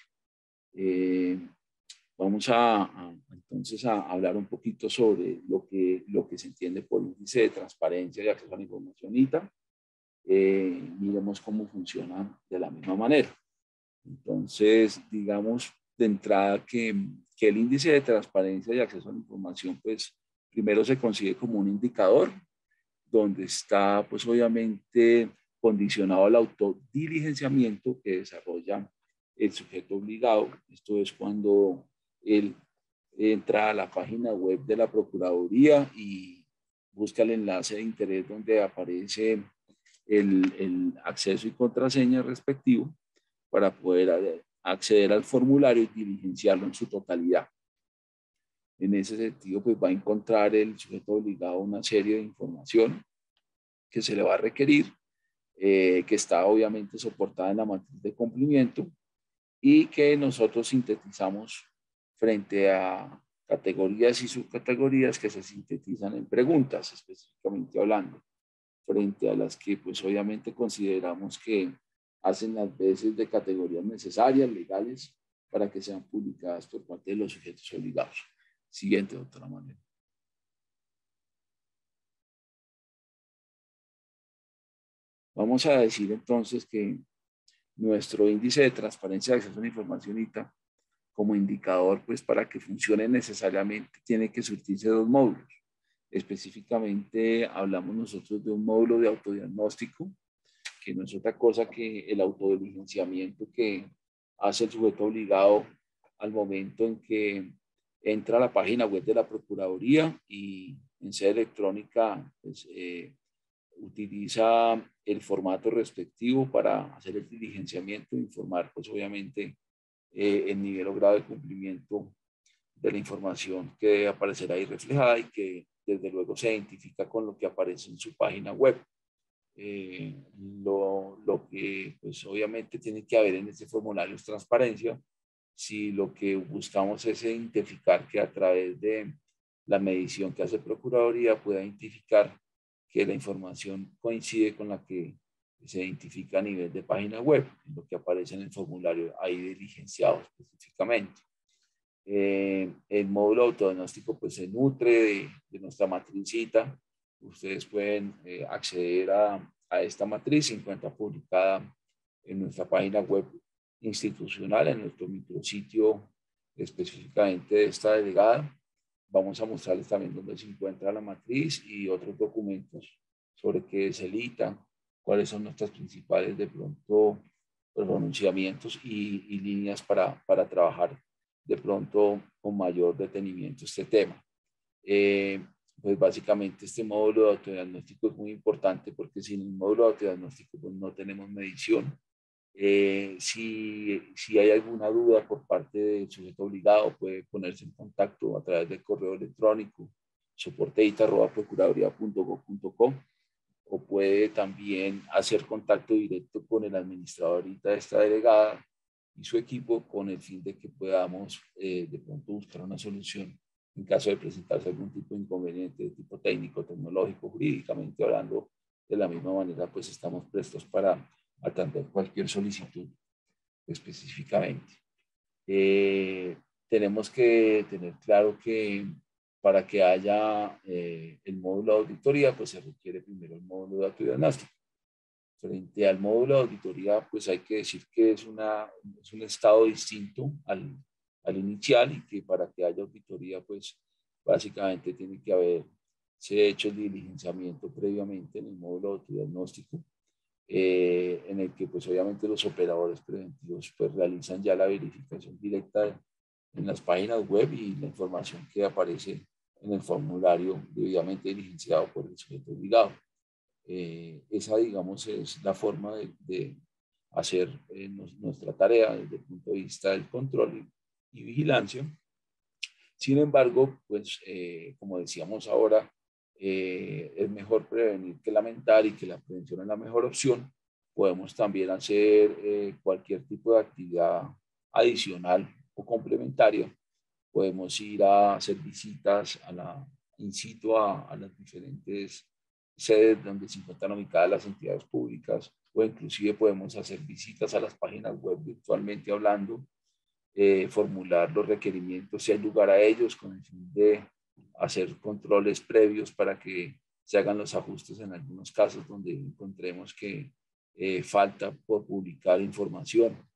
Eh, vamos a, a, entonces a hablar un poquito sobre lo que, lo que se entiende por índice de transparencia y acceso a la información I T A. Eh, miremos cómo funciona de la misma manera. Entonces, digamos de entrada que, que el índice de transparencia y acceso a la información, pues primero se consigue como un indicador donde está pues obviamente condicionado al autodiligenciamiento que desarrolla el sujeto obligado. Esto es cuando él entra a la página web de la Procuraduría y busca el enlace de interés donde aparece el, el acceso y contraseña respectivo para poder acceder al formulario y diligenciarlo en su totalidad. En ese sentido, pues va a encontrar el sujeto obligado una serie de información que se le va a requerir, eh, que está obviamente soportada en la matriz de cumplimiento y que nosotros sintetizamos frente a categorías y subcategorías que se sintetizan en preguntas, específicamente hablando, frente a las que pues obviamente consideramos que hacen las veces de categorías necesarias, legales, para que sean publicadas por parte de los sujetos obligados. Siguiente, doctora Manuel. Vamos a decir entonces que nuestro índice de transparencia de acceso a la información I T A, como indicador, pues para que funcione necesariamente, tiene que surtirse dos módulos. Específicamente hablamos nosotros de un módulo de autodiagnóstico, que no es otra cosa que el autodiligenciamiento que hace el sujeto obligado al momento en que entra a la página web de la Procuraduría y en sede electrónica pues, eh, utiliza el formato respectivo para hacer el diligenciamiento e informar, pues obviamente, eh, el nivel o grado de cumplimiento de la información que debe aparecer ahí reflejada y que desde luego se identifica con lo que aparece en su página web. Eh, lo, lo que pues obviamente tiene que haber en este formulario es transparencia. Si lo que buscamos es identificar que a través de la medición que hace Procuraduría pueda identificar que la información coincide con la que se identifica a nivel de página web, lo que aparece en el formulario ahí diligenciado específicamente. Eh, el módulo autodiagnóstico pues se nutre de, de nuestra matricita. Ustedes pueden eh, acceder a, a esta matriz, se encuentra publicada en nuestra página web institucional, en nuestro micrositio específicamente de esta delegada. Vamos a mostrarles también dónde se encuentra la matriz y otros documentos sobre qué es el I T A, cuáles son nuestras principales de pronto pronunciamientos y, y líneas para, para trabajar de pronto con mayor detenimiento este tema. Eh, pues básicamente este módulo de autodiagnóstico es muy importante porque sin el módulo de autodiagnóstico pues no tenemos medición. Eh, si, si hay alguna duda por parte del sujeto obligado, puede ponerse en contacto a través del correo electrónico soporte i t a arroba procuraduría punto gob punto co o puede también hacer contacto directo con el administrador de esta delegada y su equipo con el fin de que podamos eh, de pronto buscar una solución en caso de presentarse algún tipo de inconveniente de tipo técnico, tecnológico, jurídicamente hablando. De la misma manera, pues estamos prestos para atender cualquier solicitud específicamente. Eh, tenemos que tener claro que para que haya eh, el módulo de auditoría, pues se requiere primero el módulo de autodiagnóstico. Frente al módulo de auditoría, pues hay que decir que es, una, es un estado distinto al, al inicial y que para que haya auditoría, pues básicamente tiene que haberse hecho el diligenciamiento previamente en el módulo de autodiagnóstico, eh, en el que pues obviamente los operadores preventivos pues realizan ya la verificación directa en las páginas web y la información que aparece en el formulario debidamente diligenciado por el sujeto obligado. Eh, esa, digamos, es la forma de, de hacer eh, nos, nuestra tarea desde el punto de vista del control y, y vigilancia. Sin embargo, pues, eh, como decíamos ahora, eh, es mejor prevenir que lamentar y que la prevención es la mejor opción. Podemos también hacer eh, cualquier tipo de actividad adicional o complementaria. Podemos ir a hacer visitas a la, in situ a, a las diferentes sedes donde se encuentran ubicadas las entidades públicas, o inclusive podemos hacer visitas a las páginas web virtualmente hablando, eh, formular los requerimientos si hay lugar a ellos con el fin de hacer controles previos para que se hagan los ajustes en algunos casos donde encontremos que eh, falta por publicar información.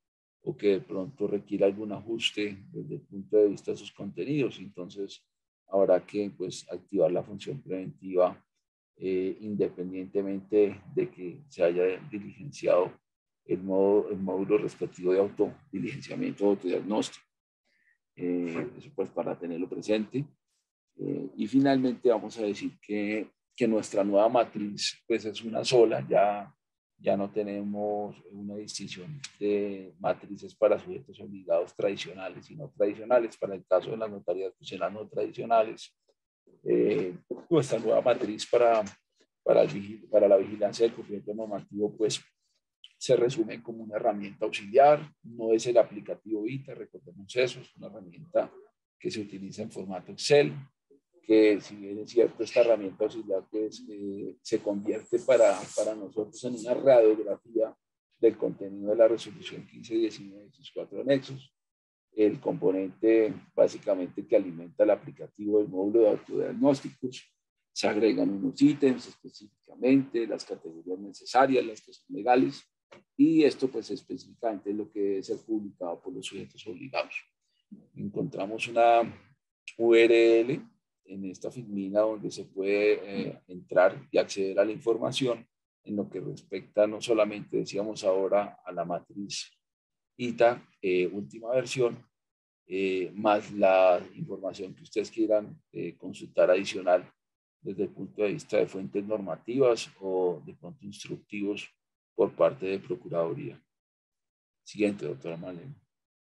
o que de pronto requiere algún ajuste desde el punto de vista de sus contenidos. Entonces, habrá que pues, activar la función preventiva eh, independientemente de que se haya diligenciado el, modo, el módulo respectivo de autodiligenciamiento o autodiagnóstico. Eh, eso pues para tenerlo presente. Eh, y finalmente vamos a decir que, que nuestra nueva matriz pues es una sola, ya, ya no tenemos una distinción de matrices para sujetos obligados tradicionales y no tradicionales. Para el caso de las notarías funcionales no tradicionales, eh, nuestra nueva matriz para, para, el, para la vigilancia del cumplimiento normativo pues se resume como una herramienta auxiliar, no es el aplicativo I T A, recordemos eso, es una herramienta que se utiliza en formato Excel, que si bien es cierto, esta herramienta auxiliar pues, eh, se convierte para, para nosotros en una radiografía del contenido de la resolución quince diecinueve y sus cuatro anexos. El componente básicamente que alimenta el aplicativo del módulo de autodiagnósticos, se agregan unos ítems específicamente, las categorías necesarias, las que son legales, y esto pues específicamente es lo que debe ser publicado por los sujetos obligados. Encontramos una U R L en esta filmina donde se puede eh, entrar y acceder a la información en lo que respecta no solamente, decíamos ahora, a la matriz I T A, eh, última versión, eh, más la información que ustedes quieran eh, consultar adicional desde el punto de vista de fuentes normativas o de pronto instructivos por parte de Procuraduría. Siguiente, doctora Marlene.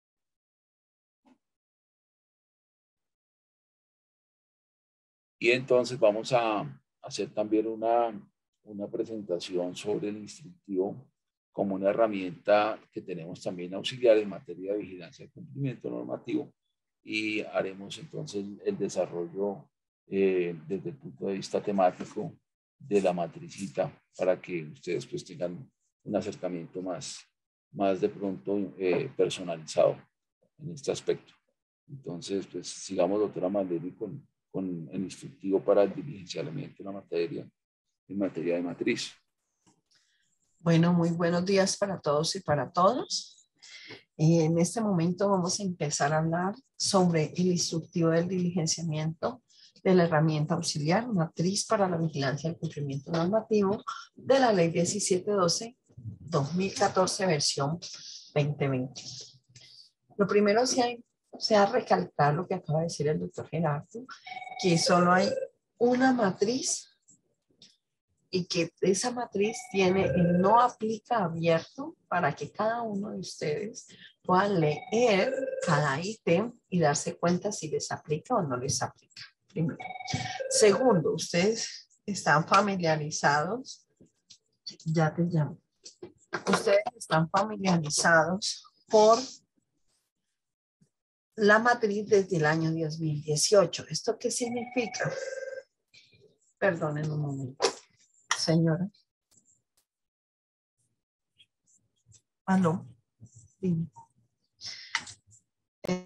Y entonces vamos a hacer también una, una presentación sobre el instructivo como una herramienta que tenemos también auxiliar en materia de vigilancia y cumplimiento normativo, y haremos entonces el desarrollo eh, desde el punto de vista temático de la matricita para que ustedes pues tengan un acercamiento más, más de pronto eh, personalizado en este aspecto. Entonces, pues sigamos, doctora Marlene, con, con el instructivo para el diligenciamiento de la materia en materia de matriz.
Bueno, muy buenos días para todos y para todas. En este momento vamos a empezar a hablar sobre el instructivo del diligenciamiento de la herramienta auxiliar matriz para la vigilancia del cumplimiento normativo de la Ley diecisiete doce dos mil catorce versión veinte veinte. Lo primero sea, sea recalcar lo que acaba de decir el doctor Gerardo, que solo hay una matriz y que esa matriz tiene el no aplica abierto para que cada uno de ustedes puedan leer cada ítem y darse cuenta si les aplica o no les aplica. Primero. Segundo, ustedes están familiarizados, ya te llamo, ustedes están familiarizados por la matriz desde el año dos mil dieciocho. ¿Esto qué significa? Perdonen un momento. Señora. Aló. Dime. Eh,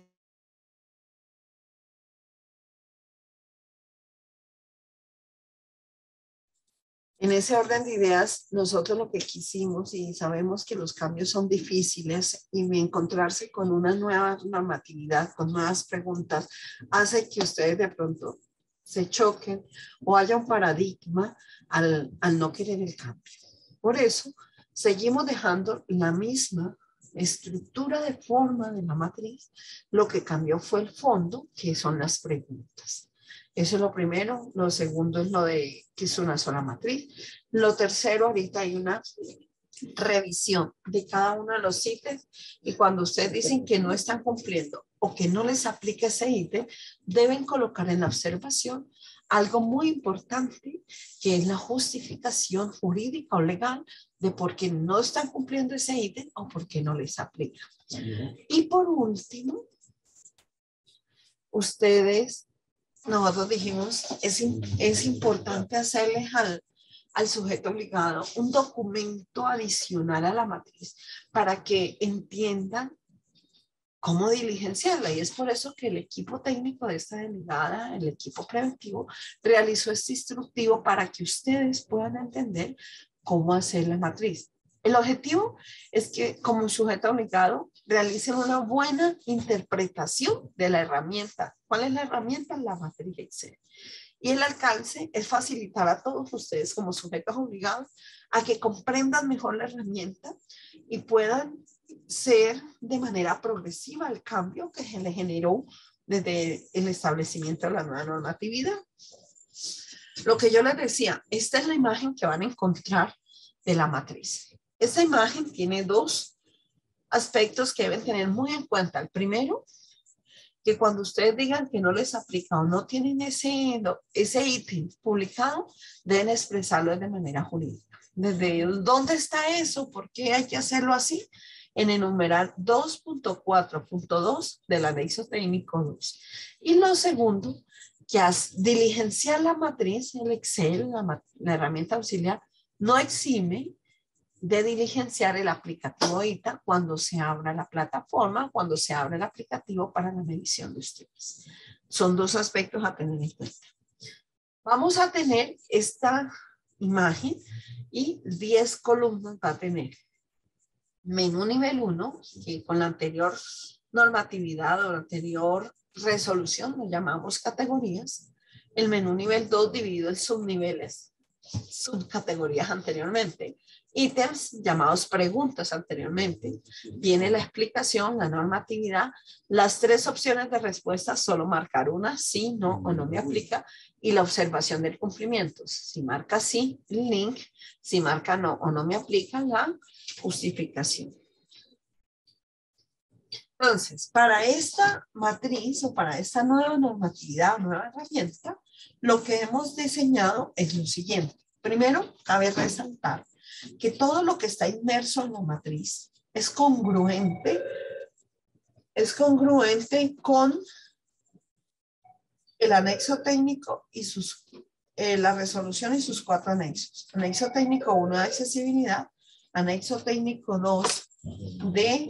en ese orden de ideas, nosotros lo que quisimos, y sabemos que los cambios son difíciles, y encontrarse con una nueva normatividad, con nuevas preguntas, hace que ustedes de pronto se choquen o haya un paradigma al, al no querer el cambio. Por eso, seguimos dejando la misma estructura de forma de la matriz. Lo que cambió fue el fondo, que son las preguntas. Eso es lo primero. Lo segundo es lo de que es una sola matriz. Lo tercero, ahorita hay una revisión de cada uno de los ítems, y cuando ustedes dicen que no están cumpliendo o que no les aplica ese ítem, deben colocar en la observación algo muy importante, que es la justificación jurídica o legal de por qué no están cumpliendo ese ítem o por qué no les aplica. Y por último, ustedes, nosotros dijimos, es, es importante hacerles al al sujeto obligado un documento adicional a la matriz para que entiendan cómo diligenciarla. Y es por eso que el equipo técnico de esta delegada, el equipo preventivo, realizó este instructivo para que ustedes puedan entender cómo hacer la matriz. El objetivo es que como sujeto obligado realicen una buena interpretación de la herramienta. ¿Cuál es la herramienta? La matriz Excel. Y el alcance es facilitar a todos ustedes como sujetos obligados a que comprendan mejor la herramienta y puedan ser de manera progresiva el cambio que se le generó desde el establecimiento de la nueva normatividad. Lo que yo les decía, esta es la imagen que van a encontrar de la matriz. Esta imagen tiene dos aspectos que deben tener muy en cuenta. El primero, que cuando ustedes digan que no les aplica o no tienen ese, ese ítem publicado, deben expresarlo de manera jurídica. Desde dónde está eso, por qué hay que hacerlo así, en el numeral dos punto cuatro punto dos del anexo técnico dos. Y lo segundo, que as, diligenciar la matriz, el Excel, la, la herramienta auxiliar, no exime de diligenciar el aplicativo I T A cuando se abra la plataforma, cuando se abra el aplicativo para la medición de ustedes. Son dos aspectos a tener en cuenta. Vamos a tener esta imagen y diez columnas va a tener. Menú nivel uno, que con la anterior normatividad o la anterior resolución lo llamamos categorías. El menú nivel dos dividido en subniveles, subcategorías anteriormente. Ítems llamados preguntas anteriormente. Viene la explicación, la normatividad, las tres opciones de respuesta, solo marcar una, sí, no o no me aplica, y la observación del cumplimiento. Si marca sí, el link, si marca no o no me aplica, la justificación. Entonces, para esta matriz o para esta nueva normatividad, nueva herramienta, lo que hemos diseñado es lo siguiente. Primero, cabe resaltar que todo lo que está inmerso en la matriz es congruente, es congruente con el anexo técnico y sus, eh, la resolución y sus cuatro anexos. Anexo técnico uno de accesibilidad, anexo técnico dos de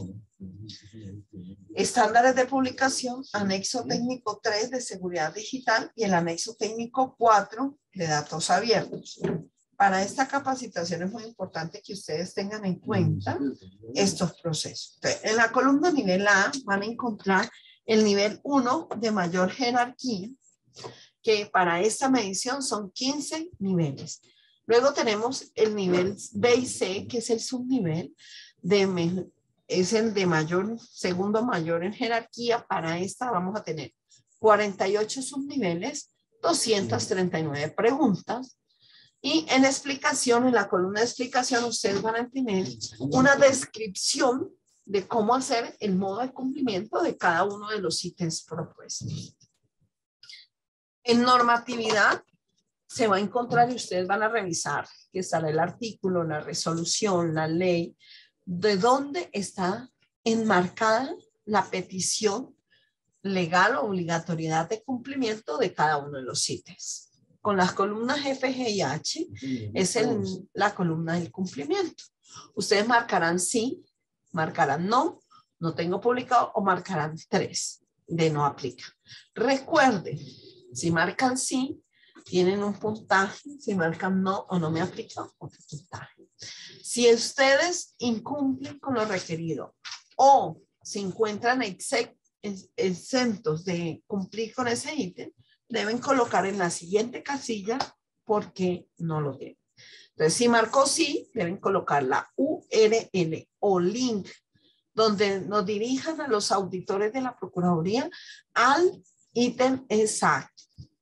estándares de publicación, anexo técnico tres de seguridad digital y el anexo técnico cuatro de datos abiertos. Para esta capacitación es muy importante que ustedes tengan en cuenta estos procesos. Entonces, en la columna nivel A van a encontrar el nivel uno de mayor jerarquía, que para esta medición son quince niveles. Luego tenemos el nivel B y C, que es el subnivel, de, es el de mayor, segundo mayor en jerarquía. Para esta vamos a tener cuarenta y ocho subniveles, doscientas treinta y nueve preguntas. Y en explicación, en la columna de explicación, ustedes van a tener una descripción de cómo hacer el modo de cumplimiento de cada uno de los ítems propuestos. En normatividad se va a encontrar y ustedes van a revisar que estará el artículo, la resolución, la ley, de dónde está enmarcada la petición legal o obligatoriedad de cumplimiento de cada uno de los ítems. Con las columnas F, G y H es el, la columna del cumplimiento. Ustedes marcarán sí, marcarán no, no tengo publicado o marcarán tres de no aplica. Recuerden, si marcan sí, tienen un puntaje, si marcan no o no me aplica, otro puntaje. Si ustedes incumplen con lo requerido o se encuentran exentos de cumplir con ese ítem, deben colocar en la siguiente casilla porque no lo tienen. Entonces, si marcó sí, deben colocar la U R L o link donde nos dirijan a los auditores de la Procuraduría al ítem exacto.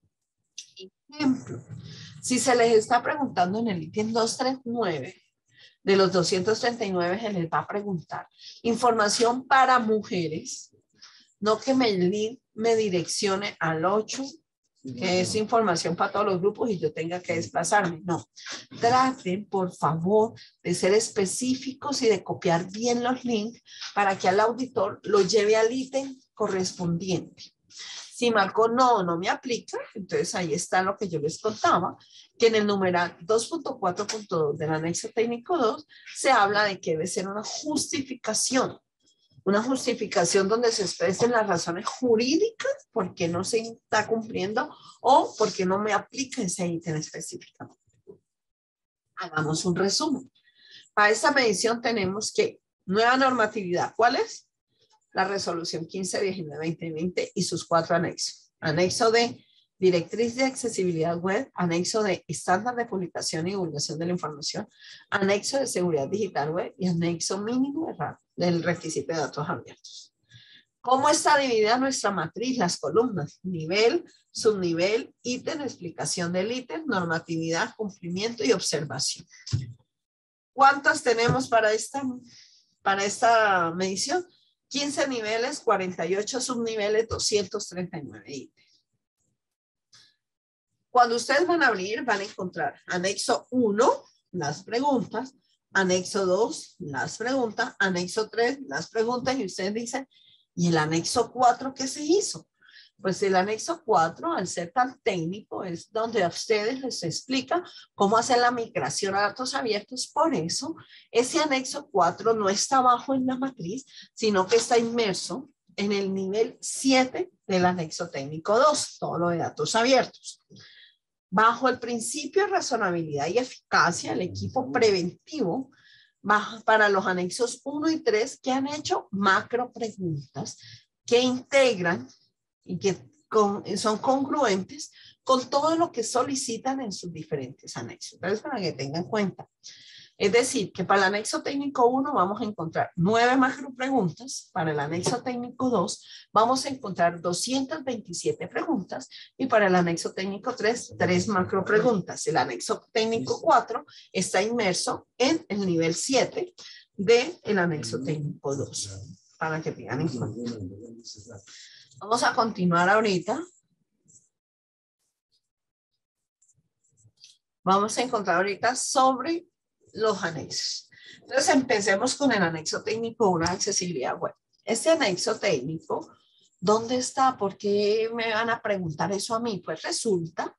Ejemplo, si se les está preguntando en el ítem doscientos treinta y nueve, de los doscientos treinta y nueve se les va a preguntar información para mujeres, no que me, me direccione al ocho, que es información para todos los grupos y yo tenga que desplazarme. No, traten por favor de ser específicos y de copiar bien los links para que al auditor lo lleve al ítem correspondiente. Si marcó no, no me aplica, entonces ahí está lo que yo les contaba, que en el numeral dos punto cuatro punto dos del anexo técnico dos se habla de que debe ser una justificación. Una justificación donde se expresen las razones jurídicas por qué no se está cumpliendo o por qué no me aplica ese ítem específicamente. Hagamos un resumen. Para esta medición tenemos que nueva normatividad. ¿Cuál es? La resolución quince diecinueve veinte veinte y sus cuatro anexos. Anexo de directriz de accesibilidad web, anexo de estándar de publicación y divulgación de la información, anexo de seguridad digital web y anexo mínimo de del requisito de datos abiertos. ¿Cómo está dividida nuestra matriz? Las columnas, nivel, subnivel, ítem, explicación del ítem, normatividad, cumplimiento y observación. ¿Cuántas tenemos para esta, para esta medición? quince niveles, cuarenta y ocho subniveles, doscientos treinta y nueve ítems. Cuando ustedes van a abrir, van a encontrar anexo uno, las preguntas, anexo dos, las preguntas, anexo tres, las preguntas, y ustedes dicen, ¿y el anexo cuatro qué se hizo? Pues el anexo cuatro, al ser tan técnico, es donde a ustedes les explica cómo hacer la migración a datos abiertos. Por eso, ese anexo cuatro no está abajo en la matriz, sino que está inmerso en el nivel siete del anexo técnico dos, todo lo de datos abiertos. Bajo el principio de razonabilidad y eficacia, el equipo preventivo para los anexos uno y tres que han hecho macro preguntas que integran y que con, son congruentes con todo lo que solicitan en sus diferentes anexos. Entonces, para que tengan en cuenta. Es decir, que para el anexo técnico uno vamos a encontrar nueve macro preguntas, para el anexo técnico dos vamos a encontrar doscientas veintisiete preguntas y para el anexo técnico tres, tres macro preguntas. El anexo técnico cuatro está inmerso en el nivel siete del anexo técnico dos, para que tengan en cuenta. Vamos a continuar ahorita. Vamos a encontrar ahorita sobre los anexos. Entonces empecemos con el anexo técnico uno de accesibilidad web. Este anexo técnico, ¿dónde está? ¿Por qué me van a preguntar eso a mí? Pues resulta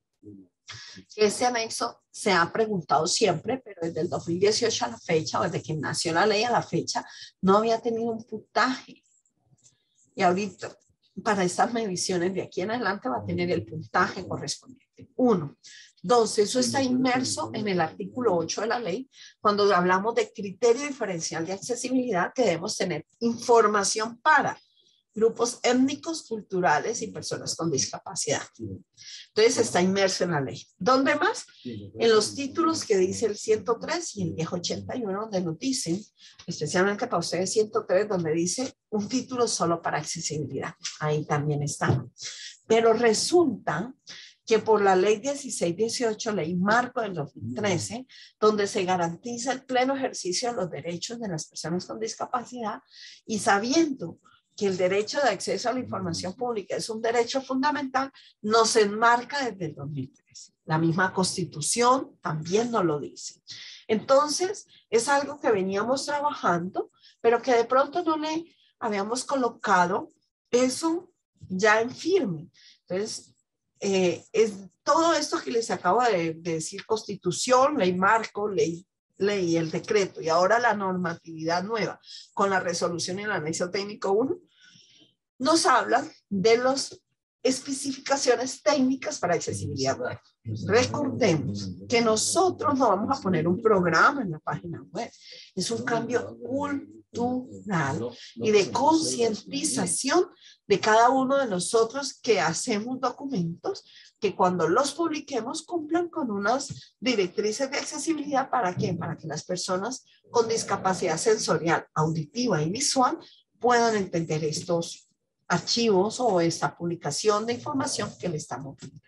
que este anexo se ha preguntado siempre, pero desde el dos mil dieciocho a la fecha, o desde que nació la ley a la fecha, no había tenido un puntaje. Y ahorita, para estas mediciones de aquí en adelante, va a tener el puntaje correspondiente. Uno. Dos, eso está inmerso en el artículo ocho de la ley, cuando hablamos de criterio diferencial de accesibilidad, que debemos tener información para grupos étnicos, culturales y personas con discapacidad. Entonces está inmerso en la ley. ¿Dónde más? En los títulos que dice el ciento tres y el viejo ochenta y uno, donde nos dicen, especialmente para ustedes ciento tres, donde dice un título solo para accesibilidad. Ahí también está. Pero resulta que por la ley dieciséis dieciocho, ley marco del dos mil trece, donde se garantiza el pleno ejercicio de los derechos de las personas con discapacidad, y sabiendo que el derecho de acceso a la información pública es un derecho fundamental, nos enmarca desde el dos mil trece. La misma Constitución también nos lo dice. Entonces, es algo que veníamos trabajando, pero que de pronto no le habíamos colocado eso ya en firme. Entonces, Eh, es todo esto que les acabo de, de decir, Constitución, ley marco, ley, ley, el decreto, y ahora la normatividad nueva con la resolución y el anexo técnico uno, nos hablan de las especificaciones técnicas para accesibilidad web. Recordemos que nosotros no vamos a poner un programa en la página web, es un cambio cultural y de concientización de cada uno de nosotros que hacemos documentos que cuando los publiquemos cumplan con unas directrices de accesibilidad. ¿Para qué? Para que las personas con discapacidad sensorial, auditiva y visual puedan entender estos archivos o esta publicación de información que le estamos brindando.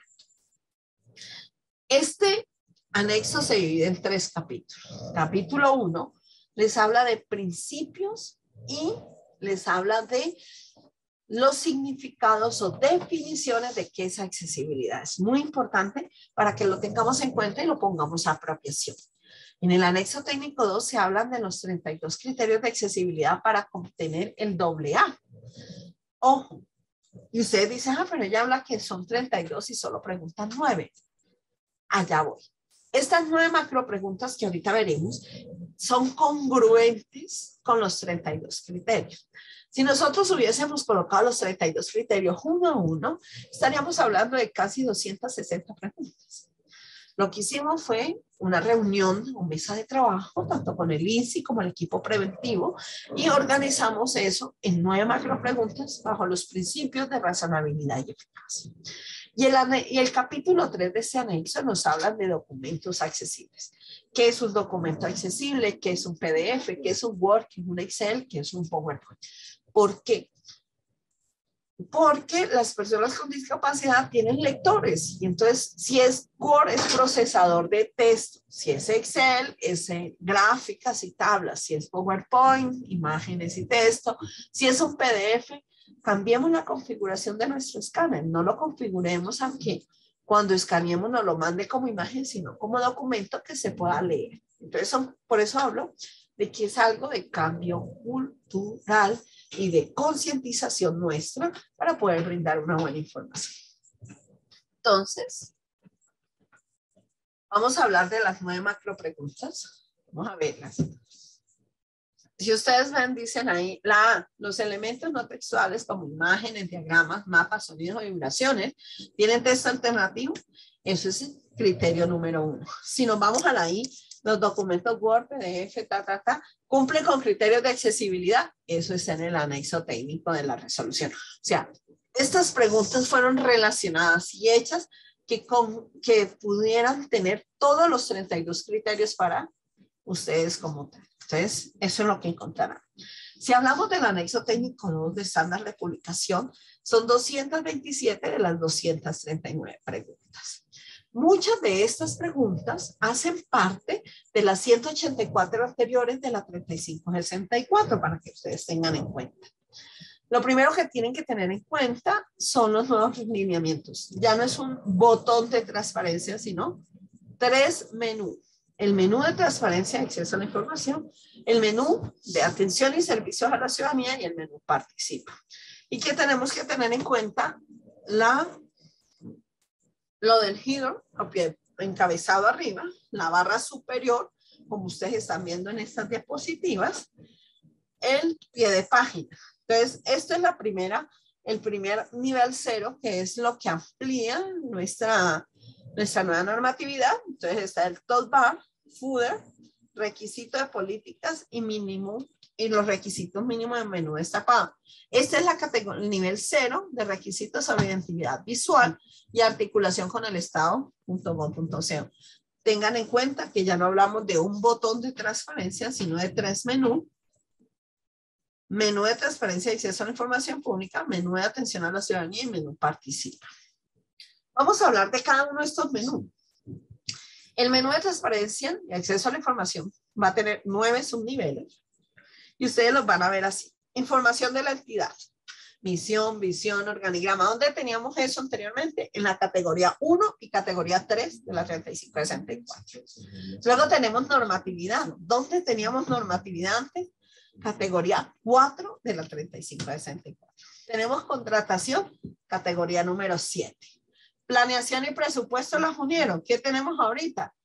Este anexo se divide en tres capítulos. Capítulo uno les habla de principios y les habla de los significados o definiciones de qué es accesibilidad. Es muy importante para que lo tengamos en cuenta y lo pongamos a apropiación. En el anexo técnico dos se hablan de los treinta y dos criterios de accesibilidad para obtener el doble A. Ojo, y ustedes dicen, ah, pero ella habla que son treinta y dos y solo preguntan nueve. Allá voy. Estas nueve macro preguntas que ahorita veremos son congruentes con los treinta y dos criterios. Si nosotros hubiésemos colocado los treinta y dos criterios uno a uno, estaríamos hablando de casi doscientas sesenta preguntas. Lo que hicimos fue una reunión o mesa de trabajo, tanto con el I N S I como el equipo preventivo, y organizamos eso en nueve macro preguntas bajo los principios de razonabilidad y eficacia. Y el, y el capítulo tres de ese anexo nos habla de documentos accesibles. ¿Qué es un documento accesible? ¿Qué es un P D F? ¿Qué es un Word? ¿Qué es un Excel? ¿Qué es un PowerPoint? ¿Por qué? Porque las personas con discapacidad tienen lectores. Y entonces, si es Word, es procesador de texto. Si es Excel, es gráficas y tablas. Si es PowerPoint, imágenes y texto. Si es un P D F, cambiemos la configuración de nuestro escáner. No lo configuremos aunque cuando escaneemos nos lo mande como imagen, sino como documento que se pueda leer. Entonces, son, por eso hablo de que es algo de cambio cultural y de concientización nuestra para poder brindar una buena información. Entonces, vamos a hablar de las nueve macro preguntas. Vamos a verlas. Si ustedes ven, dicen ahí, la A, los elementos no textuales como imágenes, diagramas, mapas, sonidos o vibraciones, ¿tienen texto alternativo? Eso es el criterio número uno. Si nos vamos a la I, los documentos Word, P D F, ta, ta, ta, cumplen con criterios de accesibilidad. Eso está en el anexo técnico de la resolución. O sea, estas preguntas fueron relacionadas y hechas que, con, que pudieran tener todos los treinta y dos criterios para ustedes como tal. Entonces, eso es lo que encontrarán. Si hablamos del anexo técnico dos de estándar de publicación, son doscientas veintisiete de las doscientas treinta y nueve preguntas. Muchas de estas preguntas hacen parte de las ciento ochenta y cuatro anteriores de la treinta y cinco sesenta y cuatro, para que ustedes tengan en cuenta. Lo primero que tienen que tener en cuenta son los nuevos lineamientos. Ya no es un botón de transparencia, sino tres menús. El menú de transparencia y acceso a la información, el menú de atención y servicios a la ciudadanía y el menú participa. ¿Y qué tenemos que tener en cuenta? La, lo del header, encabezado arriba, la barra superior, como ustedes están viendo en estas diapositivas, el pie de página. Entonces, esto es la primera, el primer nivel cero, que es lo que amplía nuestra, nuestra nueva normatividad. Entonces está el top bar, footer, requisito de políticas y mínimo, y los requisitos mínimos de menú destapado. Esta es la categoría, el nivel cero de requisitos sobre identidad visual y articulación con el estado punto gov punto co. Tengan en cuenta que ya no hablamos de un botón de transparencia, sino de tres menús. Menú de transparencia y acceso a la información pública, menú de atención a la ciudadanía y menú participa. Vamos a hablar de cada uno de estos menús. El menú de transparencia y acceso a la información va a tener nueve subniveles y ustedes los van a ver así. Información de la entidad, misión, visión, organigrama. ¿Dónde teníamos eso anteriormente? En la categoría uno y categoría tres de la treinta y cinco sesenta y cuatro. Luego tenemos normatividad. ¿Dónde teníamos normatividad antes? Categoría cuatro de la treinta y cinco sesenta y cuatro. Tenemos contratación, categoría número siete. Planeación y presupuesto las unieron. ¿Qué tenemos ahorita?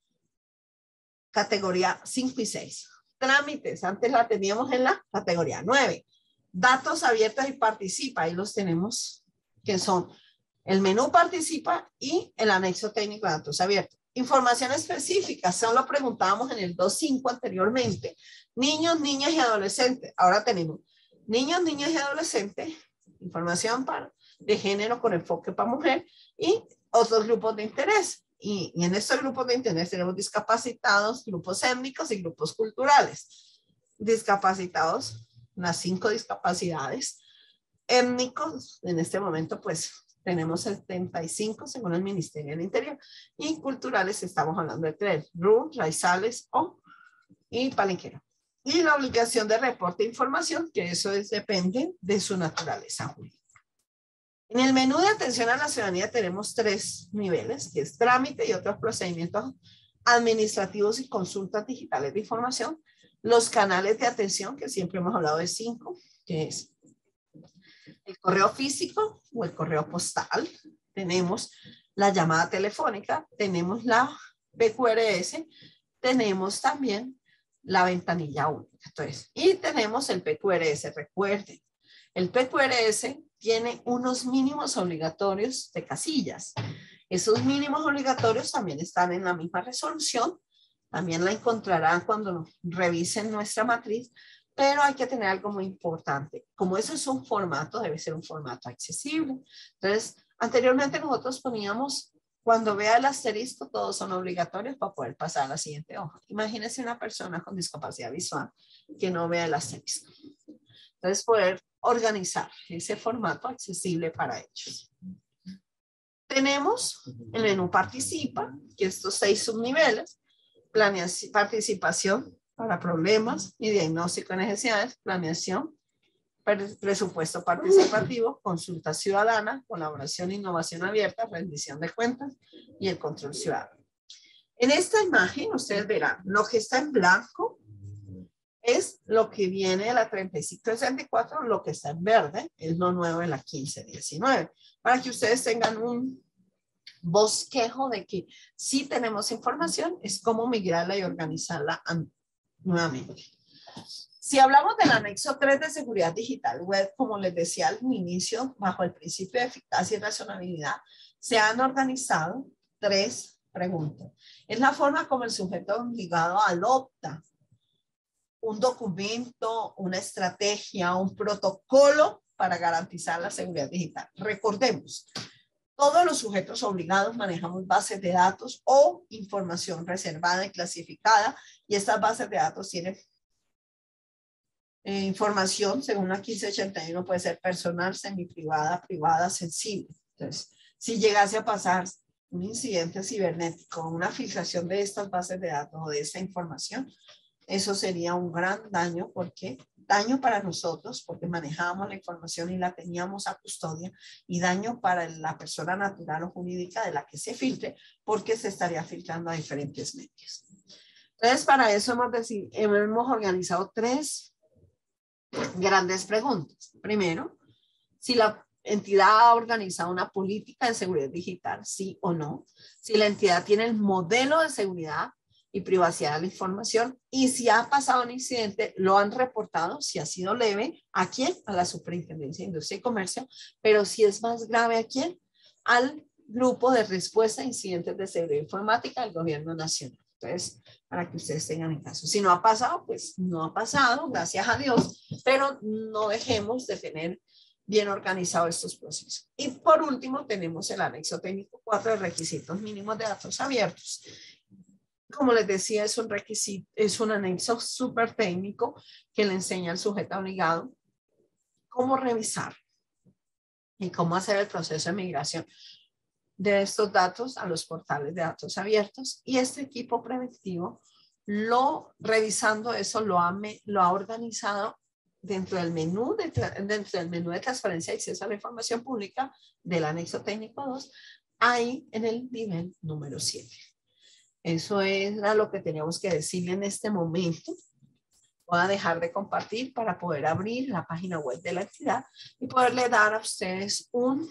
Categoría cinco y seis. Trámites, antes la teníamos en la categoría nueve. Datos abiertos y participa, ahí los tenemos, que son el menú participa y el anexo técnico de datos abiertos. Información específica, solo preguntábamos en el dos punto cinco anteriormente. Niños, niñas y adolescentes. Ahora tenemos niños, niñas y adolescentes, información para, de género con enfoque para mujer y otros grupos de interés. Y, y en estos grupos de interés tenemos discapacitados, grupos étnicos y grupos culturales. Discapacitados, las cinco discapacidades. Étnicos, en este momento pues tenemos setenta y cinco según el Ministerio del Interior. Y culturales estamos hablando de tres, Ru, Raizales o y Palenquero. Y la obligación de reporte de información, que eso es, depende de su naturaleza jurídica. En el menú de atención a la ciudadanía tenemos tres niveles, que es trámite y otros procedimientos administrativos y consultas digitales de información. Los canales de atención, que siempre hemos hablado de cinco, que es el correo físico o el correo postal. Tenemos la llamada telefónica, tenemos la P Q R S, tenemos también la ventanilla única. Entonces, y tenemos el P Q R S. Recuerden, el P Q R S tiene unos mínimos obligatorios de casillas Esos mínimos obligatorios también están en la misma resolución, también la encontrarán cuando revisen nuestra matriz, pero hay que tener algo muy importante. Como eso es un formato, debe ser un formato accesible. Entonces, anteriormente nosotros poníamos, cuando vea el asterisco, todos son obligatorios para poder pasar a la siguiente hoja. Imagínense una persona con discapacidad visual que no vea el asterisco. Entonces, poder organizar ese formato accesible para ellos. Tenemos el menú Participa, que estos seis subniveles, planeación, participación para problemas y diagnóstico de necesidades, planeación, presupuesto participativo, consulta ciudadana, colaboración e innovación abierta, rendición de cuentas y el control ciudadano. En esta imagen ustedes verán lo que está en blanco es lo que viene de la treinta y cinco sesenta y cuatro, lo que está en verde es lo nuevo de la quince diecinueve, para que ustedes tengan un bosquejo de que sí tenemos información, es cómo migrarla y organizarla nuevamente. Si hablamos del anexo tres de seguridad digital web, como les decía al inicio, bajo el principio de eficacia y razonabilidad, se han organizado tres preguntas. Es la forma como el sujeto obligado adopta un documento, una estrategia, un protocolo para garantizar la seguridad digital. Recordemos, todos los sujetos obligados manejamos bases de datos o información reservada y clasificada, y estas bases de datos tienen eh, información, según la quince ochenta y uno, puede ser personal, semiprivada, privada, sensible. Entonces, si llegase a pasar un incidente cibernético, una filtración de estas bases de datos o de esta información, eso sería un gran daño, porque daño para nosotros, porque manejábamos la información y la teníamos a custodia, y daño para la persona natural o jurídica de la que se filtre, porque se estaría filtrando a diferentes medios. Entonces, para eso hemos, decir, hemos organizado tres grandes preguntas. Primero, si la entidad ha organizado una política de seguridad digital, sí o no. Si la entidad tiene el modelo de seguridad y privacidad de la información, y si ha pasado un incidente, lo han reportado, si ha sido leve, ¿a quién? A la Superintendencia de Industria y Comercio, pero si es más grave, ¿a quién? Al Grupo de Respuesta a Incidentes de Seguridad Informática del Gobierno Nacional. Entonces, para que ustedes tengan en caso. Si no ha pasado, pues no ha pasado, gracias a Dios, pero no dejemos de tener bien organizados estos procesos. Y por último, tenemos el anexo técnico cuatro de requisitos mínimos de datos abiertos. Como les decía, es un requisito, es un anexo súper técnico que le enseña al sujeto obligado cómo revisar y cómo hacer el proceso de migración de estos datos a los portales de datos abiertos. Y este equipo preventivo, lo, revisando eso, lo ha, lo ha organizado dentro del menú de, dentro del menú de transparencia y acceso a la información pública del anexo técnico dos, ahí en el nivel número siete. Eso era lo que teníamos que decirle en este momento. Voy a dejar de compartir para poder abrir la página web de la entidad y poderle dar a ustedes un,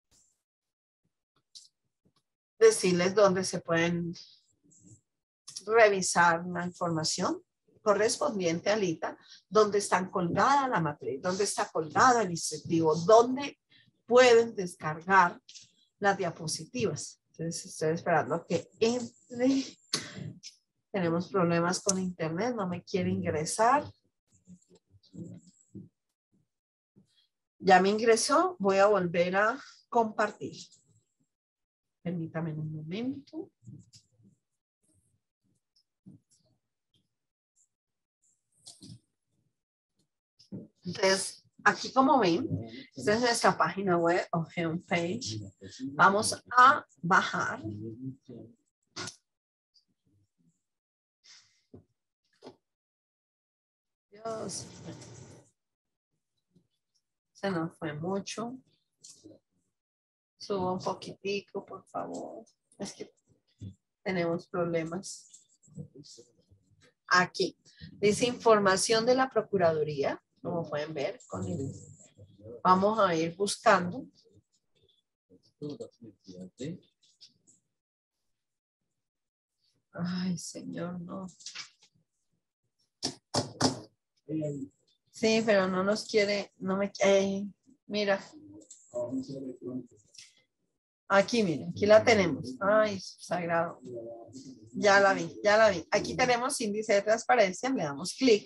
decirles dónde se pueden revisar la información correspondiente al I T A, dónde están colgada la matriz, dónde está colgado el instructivo, dónde pueden descargar las diapositivas. Entonces estoy esperando que entre. Tenemos problemas con internet, no me quiere ingresar. Ya me ingresó, voy a volver a compartir. Permítame un momento. Entonces, aquí como ven, esta es nuestra página web o homepage. Vamos a bajar. Dios. Se nos fue mucho. Suba un poquitico, por favor. Es que tenemos problemas. Aquí. Dice información de la Procuraduría. Como pueden ver, con el, vamos a ir buscando. Ay, señor, no. Sí, pero no nos quiere, no me, eh, mira. Aquí, miren, aquí la tenemos. Ay, sagrado. Ya la vi, ya la vi. Aquí tenemos índice de transparencia, le damos clic.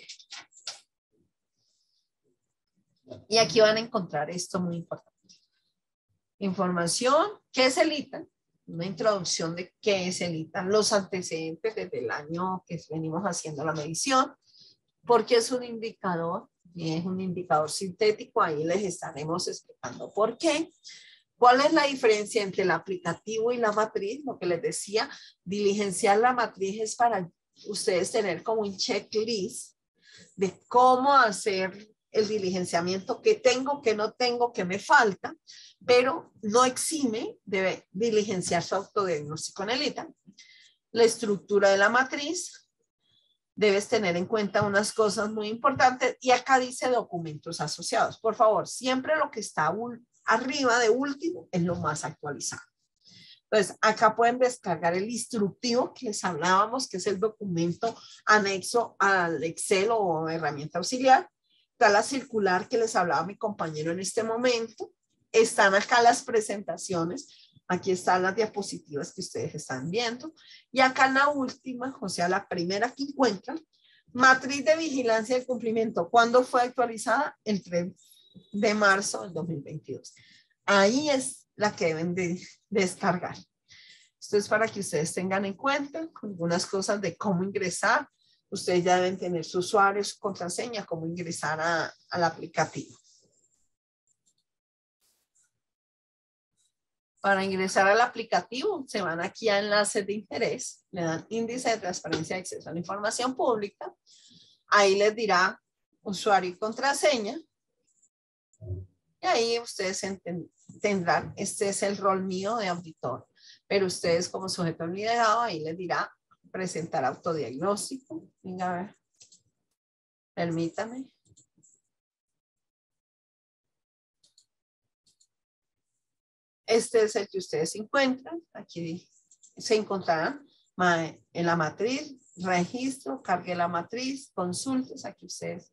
Y aquí van a encontrar esto muy importante. Información, ¿qué es el I T A? Una introducción de qué es el I T A, los antecedentes desde el año que venimos haciendo la medición, porque es un indicador, y es un indicador sintético, ahí les estaremos explicando por qué. ¿Cuál es la diferencia entre el aplicativo y la matriz? Lo que les decía, diligenciar la matriz es para ustedes tener como un checklist de cómo hacer el diligenciamiento, qué tengo, qué no tengo, qué me falta, pero no exime de diligenciar su autodiagnóstico en el I T A. La estructura de la matriz, debes tener en cuenta unas cosas muy importantes y acá dice documentos asociados. Por favor, siempre lo que está arriba de último es lo más actualizado. Entonces, acá pueden descargar el instructivo que les hablábamos, que es el documento anexo al Excel o herramienta auxiliar. Está la circular que les hablaba mi compañero en este momento. Están acá las presentaciones. Aquí están las diapositivas que ustedes están viendo. Y acá en la última, o sea, la primera que encuentran, matriz de vigilancia del cumplimiento. ¿Cuándo fue actualizada? El tres de marzo del dos mil veintidós. Ahí es la que deben de descargar. Esto es para que ustedes tengan en cuenta algunas cosas de cómo ingresar. Ustedes ya deben tener su usuario, su contraseña, cómo ingresar a, al aplicativo. Para ingresar al aplicativo, se van aquí a enlaces de interés, le dan índice de transparencia de acceso a la información pública. Ahí les dirá usuario y contraseña. Y ahí ustedes tendrán, este es el rol mío de auditor, pero ustedes como sujeto liderado, ahí les dirá presentar autodiagnóstico. Venga, a ver. Permítame. Este es el que ustedes se encuentran. Aquí se encontrarán en la matriz, registro, cargue la matriz, consultas. Aquí ustedes.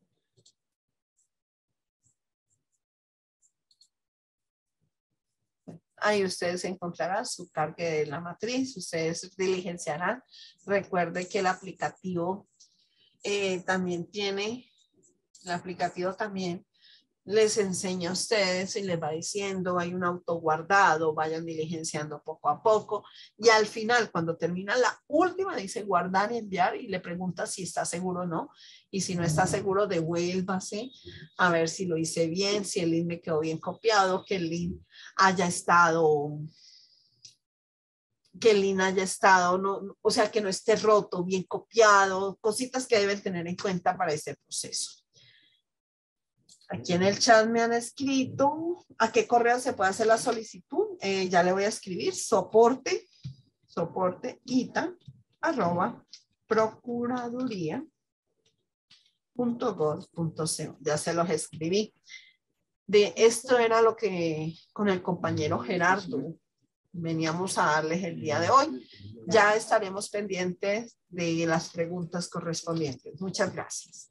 Ahí ustedes encontrarán su cargue de la matriz, ustedes diligenciarán. Recuerde que el aplicativo eh, también tiene, el aplicativo también les enseña a ustedes y les va diciendo, hay un autoguardado, vayan diligenciando poco a poco. Y al final, cuando termina la última, dice guardar y enviar y le pregunta si está seguro o no. Y si no está seguro, devuélvase a ver si lo hice bien, si el link me quedó bien copiado, que el link haya estado, que el link haya estado, no, o sea, que no esté roto, bien copiado, cositas que deben tener en cuenta para este proceso. Aquí en el chat me han escrito a qué correo se puede hacer la solicitud. Eh, ya le voy a escribir soporte, soporte ita, arroba, procuraduría punto gov punto co. Ya se los escribí. De esto era lo que con el compañero Gerardo veníamos a darles el día de hoy. Ya estaremos pendientes de las preguntas correspondientes. Muchas gracias.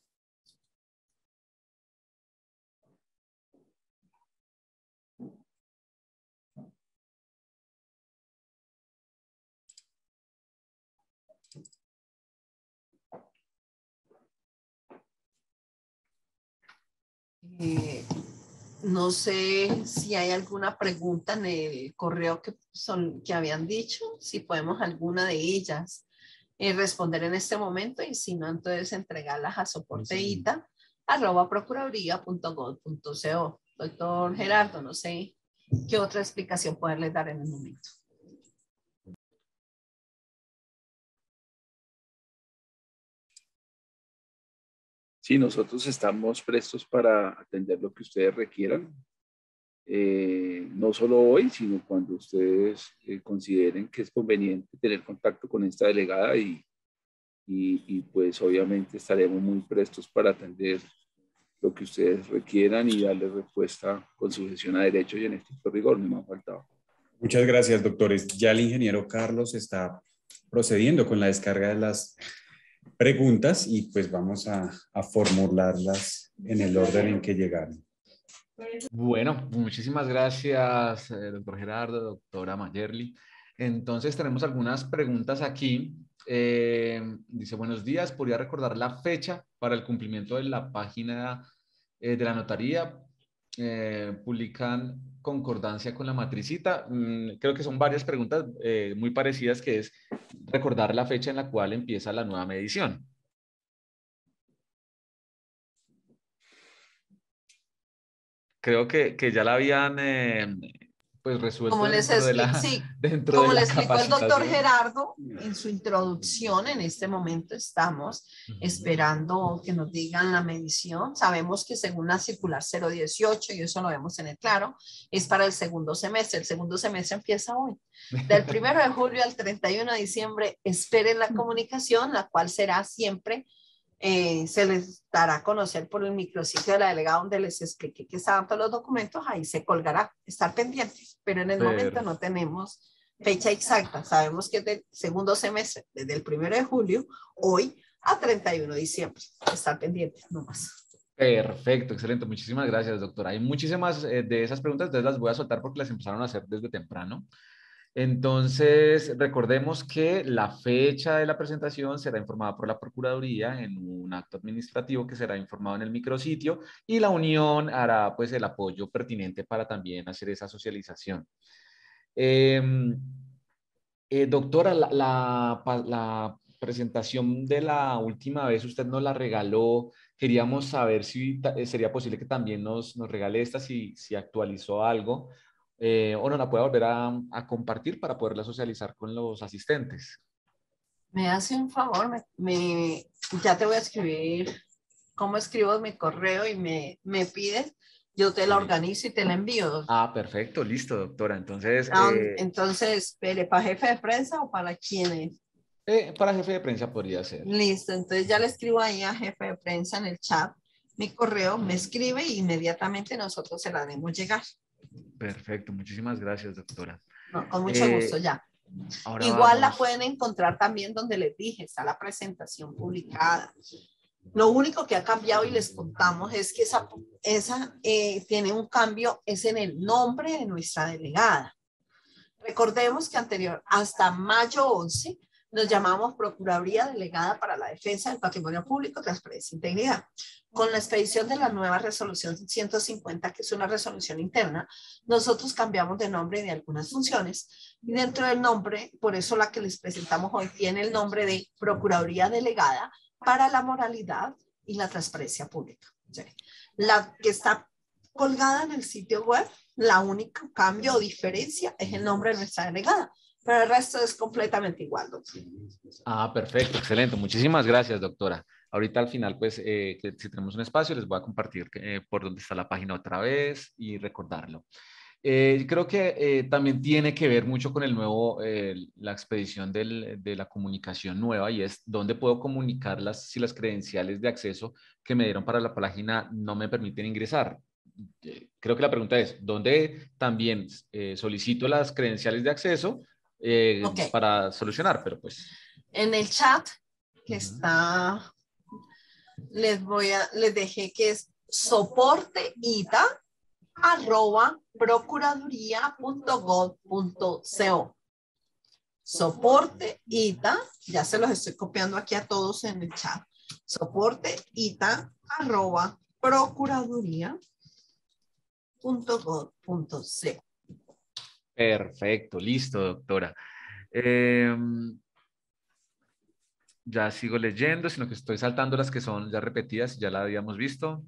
Eh, no sé si hay alguna pregunta en el correo que, son, que habían dicho, si podemos alguna de ellas eh, responder en este momento y si no, entonces entregarlas a soporteita arroba procuraduría punto gov punto co. Doctor Gerardo, no sé qué otra explicación poderles dar en el momento.
Sí, nosotros estamos prestos para atender lo que ustedes requieran, eh, no solo hoy, sino cuando ustedes eh, consideren que es conveniente tener contacto con esta delegada y, y, y pues obviamente estaremos muy prestos para atender lo que ustedes requieran y darles respuesta con sujeción a derecho y en estricto rigor, no me ha faltado.
Muchas gracias, doctores. Ya el ingeniero Carlos está procediendo con la descarga de las preguntas y pues vamos a, a formularlas en el orden en que llegaron.
Bueno, muchísimas gracias, eh, doctor Gerardo, doctora Mayerly. Entonces tenemos algunas preguntas aquí. Eh, dice, buenos días, ¿podría recordar la fecha para el cumplimiento de la página eh, de la notaría? Eh, ¿publican concordancia con la matricita? Mm, creo que son varias preguntas eh, muy parecidas, que es recordar la fecha en la cual empieza la nueva medición. Creo que, que ya la habían eh, pues resuelto
Como les
dentro de
explicó,
la,
sí,
dentro de
como le
la
explicó el doctor
capacitación.
Gerardo en su introducción, en este momento estamos esperando que nos digan la medición. Sabemos que según la circular cero dieciocho, y eso lo vemos en el claro, es para el segundo semestre. El segundo semestre empieza hoy. Del primero de julio al treinta y uno de diciembre, esperen la comunicación, la cual será siempre Eh, se les dará a conocer por el micrositio de la delegada donde les expliqué que estaban todos los documentos, ahí se colgará, estar pendientes, pero en el
Pero,
momento no tenemos fecha exacta, sabemos que es del segundo semestre, desde el primero de julio, hoy a treinta y uno de diciembre, estar pendientes nomás.
perfecto, excelente, muchísimas gracias, doctora. Hay muchísimas eh, de esas preguntas, entonces las voy a soltar porque las empezaron a hacer desde temprano. Entonces, recordemos que la fecha de la presentación será informada por la Procuraduría en un acto administrativo que será informado en el micrositio, y la Unión hará pues el apoyo pertinente para también hacer esa socialización. Eh, eh, doctora, la, la, la presentación de la última vez usted nos la regaló. Queríamos saber si sería posible que también nos, nos regale esta, si, si actualizó algo. Eh, o no la pueda volver a, a compartir para poderla socializar con los asistentes.
Me hace un favor, me, me, ya te voy a escribir cómo escribo mi correo y me, me pides, yo te la organizo y te la envío.
Ah, perfecto, listo, doctora. Entonces,
Ah,
eh,
entonces, espere, ¿para jefe de prensa o para quién es?
eh, para jefe de prensa podría ser.
Listo, entonces ya le escribo ahí a jefe de prensa en el chat mi correo, me escribe y inmediatamente nosotros se la haremos llegar.
Perfecto, muchísimas gracias, doctora.
No, con mucho
Eh,
gusto ya.
ahora
Igual la
vamos.
pueden encontrar también donde les dije, está la presentación publicada. Lo único que ha cambiado y les contamos es que esa, esa eh, tiene un cambio, es en el nombre de nuestra delegada. Recordemos que anterior, hasta mayo once, nos llamamos Procuraduría Delegada para la Defensa del Patrimonio Público, Transparencia e Integridad. Con la expedición de la nueva resolución ciento cincuenta, que es una resolución interna, nosotros cambiamos de nombre de algunas funciones, y dentro del nombre, por eso la que les presentamos hoy tiene el nombre de Procuraduría Delegada para la Moralidad y la Transparencia Pública. La que está colgada en el sitio web, la única cambio o diferencia es el nombre de nuestra delegada, pero el resto es completamente igual, doctor.
Ah, perfecto, excelente. Muchísimas gracias, doctora. Ahorita al final, pues, eh, que si tenemos un espacio, les voy a compartir eh, por dónde está la página otra vez y recordarlo. Eh, creo que eh, también tiene que ver mucho con el nuevo, eh, la expedición del, de la comunicación nueva, y es dónde puedo comunicar las, si las credenciales de acceso que me dieron para la página no me permiten ingresar. Eh, creo que la pregunta es, ¿dónde también eh, solicito las credenciales de acceso eh,
Okay.
para solucionar? Pero pues...
En el chat que
Uh-huh.
está, les voy a, les dejé que es soporteita arroba procuraduría punto gov punto co. Soporteita, ya se los estoy copiando aquí a todos en el chat. Soporteita arroba procuraduría punto gov punto co.
Perfecto, listo, doctora. Eh, ya sigo leyendo, sino que estoy saltando las que son ya repetidas, ya la habíamos visto.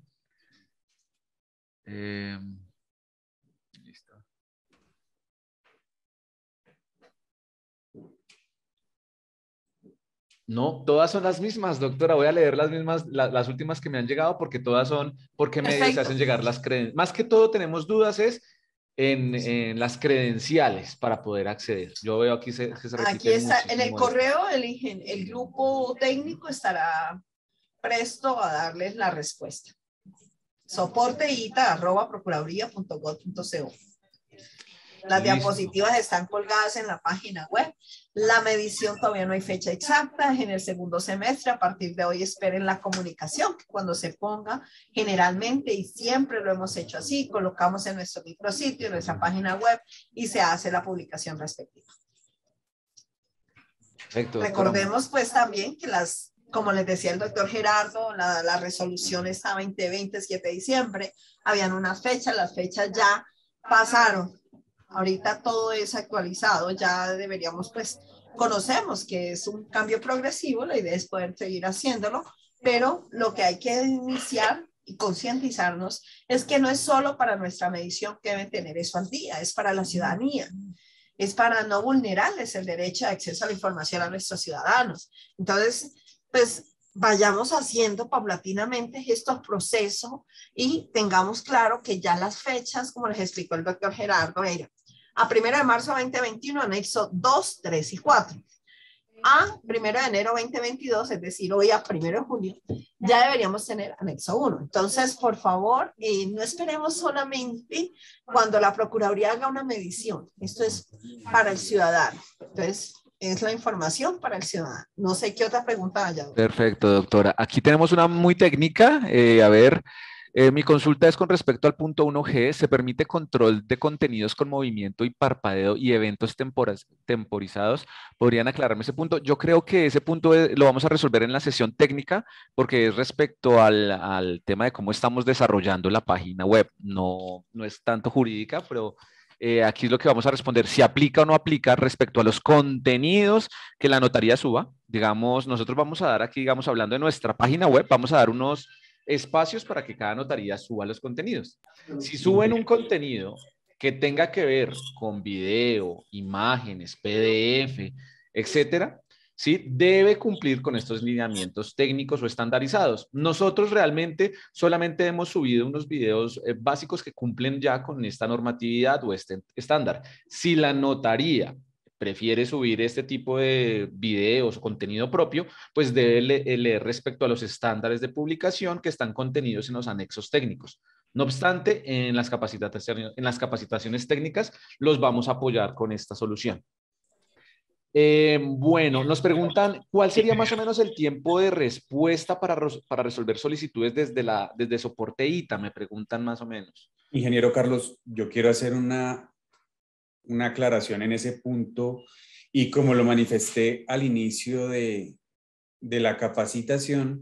Eh, listo. No, todas son las mismas, doctora. Voy a leer las mismas, la, las últimas que me han llegado, porque todas son, ¿por qué medios se hacen llegar las credenciales? Más que todo tenemos dudas es en, en las credenciales para poder acceder. Yo veo aquí se, que se repite
Aquí está, en el
muchísimo
correo el, el grupo técnico estará presto a darles la respuesta. Soporteita arroba procuraduría punto gov punto co. Las
Listo.
diapositivas están colgadas en la página web. La medición todavía no hay fecha exacta, es en el segundo semestre. A partir de hoy esperen la comunicación, que cuando se ponga, generalmente y siempre lo hemos hecho así, colocamos en nuestro micrositio, en nuestra página web y se hace la publicación respectiva.
Perfecto, doctora.
Recordemos pues también que las, como les decía el doctor Gerardo, la, la resolución está veinte veinte, siete de diciembre, habían unas fechas, las fechas ya pasaron. Ahorita todo es actualizado, ya deberíamos pues, conocemos que es un cambio progresivo, la idea es poder seguir haciéndolo, pero lo que hay que iniciar y concientizarnos es que no es solo para nuestra medición que debe tener eso al día, es para la ciudadanía. Es para no vulnerarles el derecho de acceso a la información a nuestros ciudadanos. Entonces, pues vayamos haciendo paulatinamente estos procesos y tengamos claro que ya las fechas, como les explicó el doctor Gerardo, eran a primero de marzo veinte veintiuno, anexo dos, tres y cuatro. A primero de enero veinte veintidós, es decir, hoy a primero de junio, ya deberíamos tener anexo uno. Entonces, por favor, eh, no esperemos solamente cuando la Procuraduría haga una medición. Esto es para el ciudadano. Entonces, es la información para el ciudadano. No sé qué otra pregunta haya.
Perfecto, doctora. Aquí tenemos una muy técnica. Eh, a ver, eh, mi consulta es con respecto al punto uno G. ¿Se permite control de contenidos con movimiento y parpadeo y eventos temporas, temporizados? ¿Podrían aclararme ese punto? Yo creo que ese punto es- lo vamos a resolver en la sesión técnica porque es respecto al, al tema de cómo estamos desarrollando la página web. No, no es tanto jurídica, pero eh, aquí es lo que vamos a responder. Si aplica o no aplica respecto a los contenidos que la notaría suba. Digamos, nosotros vamos a dar aquí, digamos, hablando de nuestra página web, vamos a dar unos espacios para que cada notaría suba los contenidos. Si suben un contenido que tenga que ver con video, imágenes, P D F, etcétera, ¿sí? Debe cumplir con estos lineamientos técnicos o estandarizados. Nosotros realmente solamente hemos subido unos videos eh, básicos que cumplen ya con esta normatividad o este estándar. Si la notaría prefiere subir este tipo de videos o contenido propio, pues debe leer respecto a los estándares de publicación que están contenidos en los anexos técnicos. No obstante, en las capacitaciones, en las capacitaciones técnicas los vamos a apoyar con esta solución. Eh, bueno, nos preguntan cuál sería más o menos el tiempo de respuesta para, para resolver solicitudes desde, la, desde soporte I T A, me preguntan más o menos.
Ingeniero Carlos, yo quiero hacer una, una aclaración en ese punto y como lo manifesté al inicio de, de la capacitación,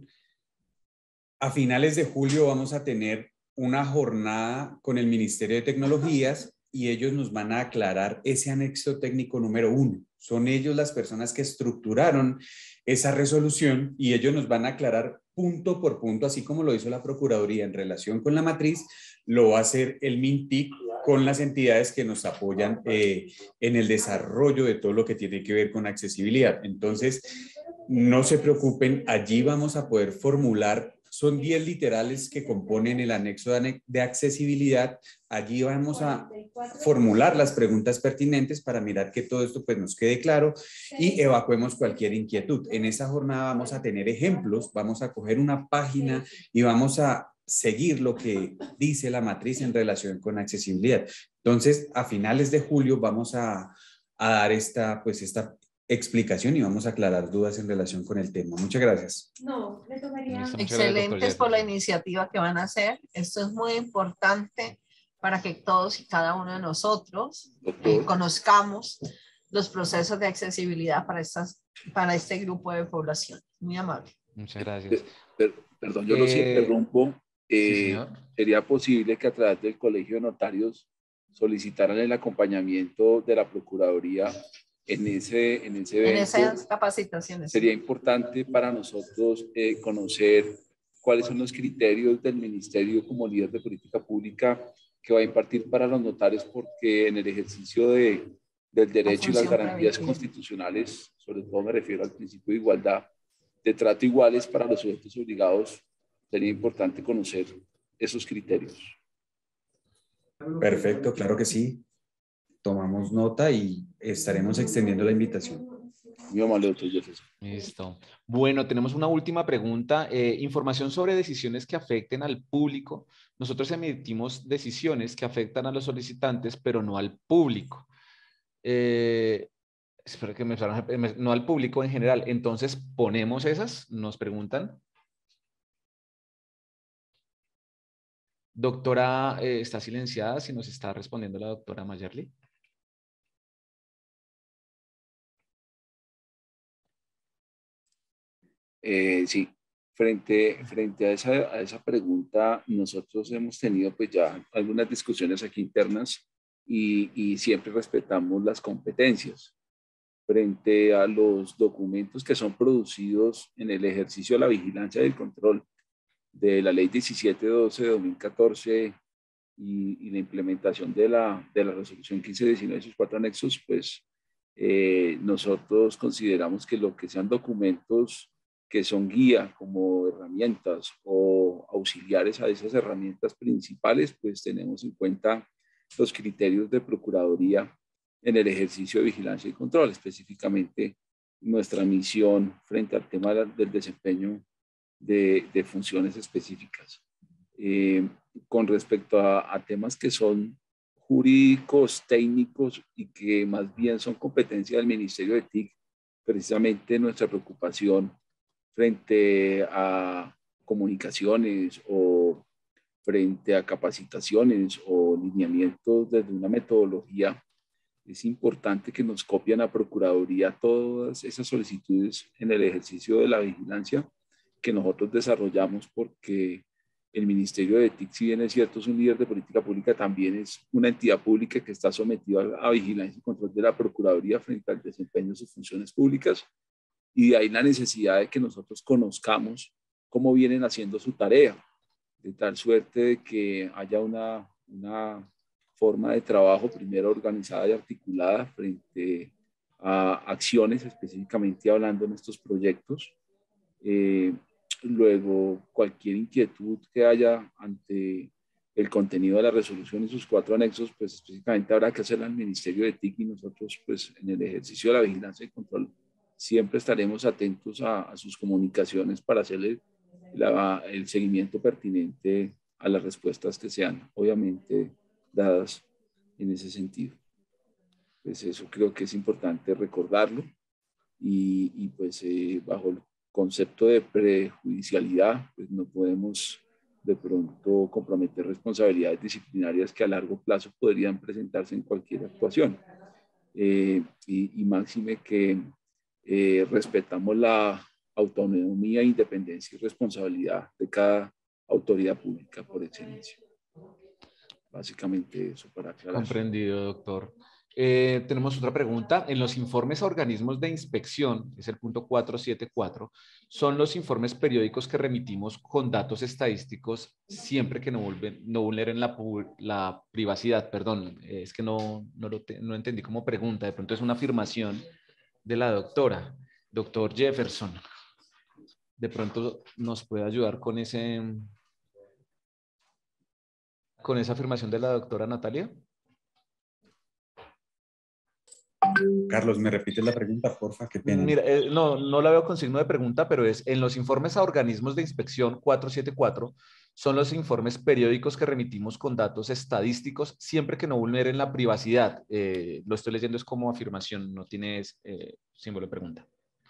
a finales de julio vamos a tener una jornada con el Ministerio de Tecnologías y ellos nos van a aclarar ese anexo técnico número uno. Son ellos las personas que estructuraron esa resolución y ellos nos van a aclarar punto por punto, así como lo hizo la Procuraduría en relación con la matriz, lo va a hacer el MINTIC con las entidades que nos apoyan eh, en el desarrollo de todo lo que tiene que ver con accesibilidad. Entonces, no se preocupen, allí vamos a poder formular. Son diez literales que componen el anexo de accesibilidad. Allí vamos a formular las preguntas pertinentes para mirar que todo esto pues nos quede claro y evacuemos cualquier inquietud. En esa jornada vamos a tener ejemplos, vamos a coger una página y vamos a seguir lo que dice la matriz en relación con accesibilidad. Entonces, a finales de julio vamos a, a dar esta, pues esta explicación y vamos a aclarar dudas en relación con el tema. Muchas gracias.
No, le tomaría...
Excelentes por la iniciativa que van a hacer. Esto es muy importante para que todos y cada uno de nosotros eh, conozcamos los procesos de accesibilidad para, estas, para este grupo de población. Muy amable.
Muchas gracias.
Per, per, perdón, yo eh, los interrumpo. Eh, sí, ¿sería posible que a través del Colegio de Notarios solicitaran el acompañamiento de la Procuraduría en ese, en ese evento?
En esas capacitaciones.
Sería importante para nosotros eh, conocer cuáles son los criterios del Ministerio como líder de política pública que va a impartir para los notarios, porque en el ejercicio de, del derecho y las garantías constitucionales, sobre todo me refiero al principio de igualdad, de trato iguales para los sujetos obligados, sería importante conocer esos criterios.
Perfecto, claro que sí. Tomamos nota y estaremos extendiendo la invitación.
Muy amable, doctor Jefferson.
Listo. Bueno, tenemos una última pregunta. Eh, información sobre decisiones que afecten al público. Nosotros emitimos decisiones que afectan a los solicitantes, pero no al público. Eh, espero que me, no al público en general. Entonces, ¿ponemos esas? Nos preguntan. Doctora, eh, está silenciada, si nos está respondiendo la doctora Mayerly.
Eh, sí, frente, frente a, esa, a esa pregunta, nosotros hemos tenido pues ya algunas discusiones aquí internas y, y siempre respetamos las competencias. Frente a los documentos que son producidos en el ejercicio de la vigilancia y el control de la ley diecisiete doce de dos mil catorce y, y la implementación de la, de la resolución quince diecinueve y sus cuatro anexos, pues eh, nosotros consideramos que lo que sean documentos que son guía como herramientas o auxiliares a esas herramientas principales, pues tenemos en cuenta los criterios de Procuraduría en el ejercicio de vigilancia y control, específicamente nuestra misión frente al tema del desempeño de, de funciones específicas. Eh, con respecto a, a temas que son jurídicos, técnicos y que más bien son competencia del Ministerio de T I C, precisamente nuestra preocupación frente a comunicaciones o frente a capacitaciones o lineamientos desde una metodología, es importante que nos copien a Procuraduría todas esas solicitudes en el ejercicio de la vigilancia que nosotros desarrollamos, porque el Ministerio de T I C, si bien es cierto, es un líder de política pública, también es una entidad pública que está sometida a vigilancia y control de la Procuraduría frente al desempeño de sus funciones públicas. Y de ahí la necesidad de que nosotros conozcamos cómo vienen haciendo su tarea, de tal suerte de que haya una, una forma de trabajo primero organizada y articulada frente a acciones, específicamente hablando en estos proyectos. Eh, luego, cualquier inquietud que haya ante el contenido de la resolución y sus cuatro anexos, pues específicamente habrá que hacerla al Ministerio de T I C, y nosotros, pues en el ejercicio de la vigilancia y control, siempre estaremos atentos a, a sus comunicaciones para hacerle la, el seguimiento pertinente a las respuestas que sean, obviamente, dadas en ese sentido. Pues eso creo que es importante recordarlo y, y pues eh, bajo el concepto de prejudicialidad, pues no podemos de pronto comprometer responsabilidades disciplinarias que a largo plazo podrían presentarse en cualquier actuación. Eh, y, y máxime que eh, respetamos la autonomía, independencia y responsabilidad de cada autoridad pública por excelencia. Básicamente eso para aclarar.
Comprendido, doctor. Eh, tenemos otra pregunta. En los informes a organismos de inspección, es el punto cuatrocientos setenta y cuatro, son los informes periódicos que remitimos con datos estadísticos siempre que no, vuelven, no vulneren la, la privacidad. Perdón, es que no, no, lo te, no entendí como pregunta. De pronto es una afirmación de la doctora. Doctor Jefferson, de pronto nos puede ayudar con ese, con esa afirmación de la doctora Natalia.
Carlos, ¿me repites la pregunta, porfa? Qué pena.
Mira, eh, no, no la veo con signo de pregunta, pero es en los informes a organismos de inspección cuatrocientos setenta y cuatro, son los informes periódicos que remitimos con datos estadísticos siempre que no vulneren la privacidad. Eh, lo estoy leyendo es como afirmación, no tiene eh, símbolo de pregunta.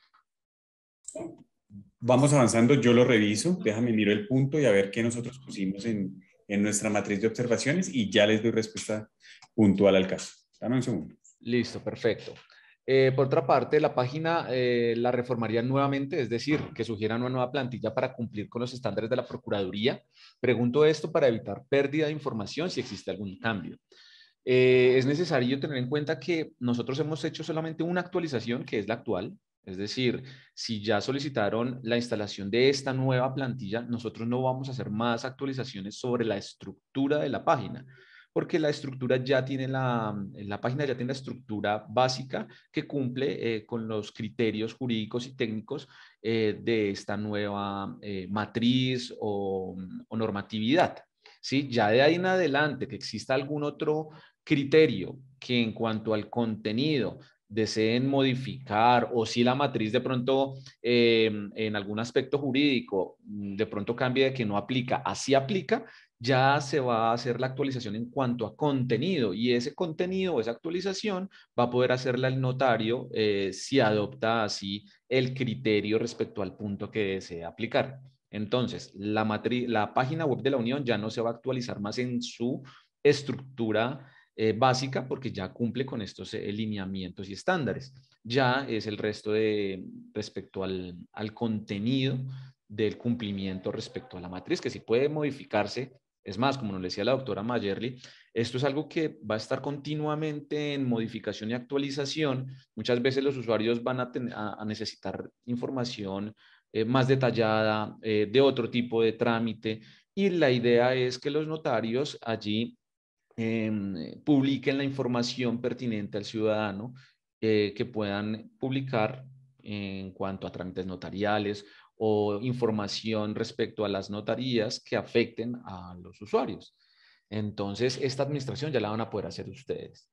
Vamos avanzando, yo lo reviso, déjame miro el punto y a ver qué nosotros pusimos en, en nuestra matriz de observaciones y ya les doy respuesta puntual al caso. Dame un segundo.
Listo, perfecto. Eh, por otra parte, la página eh, la reformaría nuevamente, es decir, que sugieran una nueva plantilla para cumplir con los estándares de la Procuraduría. Pregunto esto para evitar pérdida de información si existe algún cambio. Eh, es necesario tener en cuenta que nosotros hemos hecho solamente una actualización, que es la actual. Es decir, si ya solicitaron la instalación de esta nueva plantilla, nosotros no vamos a hacer más actualizaciones sobre la estructura de la página, porque la estructura ya tiene la, la página ya tiene la estructura básica que cumple eh, con los criterios jurídicos y técnicos eh, de esta nueva eh, matriz o, o normatividad. ¿Sí? Ya de ahí en adelante que exista algún otro criterio que en cuanto al contenido deseen modificar o si la matriz de pronto eh, en algún aspecto jurídico de pronto cambia de que no aplica, así aplica, ya se va a hacer la actualización en cuanto a contenido y ese contenido o esa actualización va a poder hacerla el notario eh, si adopta así el criterio respecto al punto que desea aplicar. Entonces, la, matriz, la página web de la Unión ya no se va a actualizar más en su estructura eh, básica porque ya cumple con estos eh, lineamientos y estándares. Ya es el resto de respecto al, al contenido del cumplimiento respecto a la matriz, que sí puede modificarse. Es más, como nos decía la doctora Mayerly, esto es algo que va a estar continuamente en modificación y actualización. Muchas veces los usuarios van a, ten, a, a necesitar información eh, más detallada, eh, de otro tipo de trámite, y la idea es que los notarios allí eh, publiquen la información pertinente al ciudadano, eh, que puedan publicar en cuanto a trámites notariales o información respecto a las notarías que afecten a los usuarios. Entonces, esta administración ya la van a poder hacer ustedes.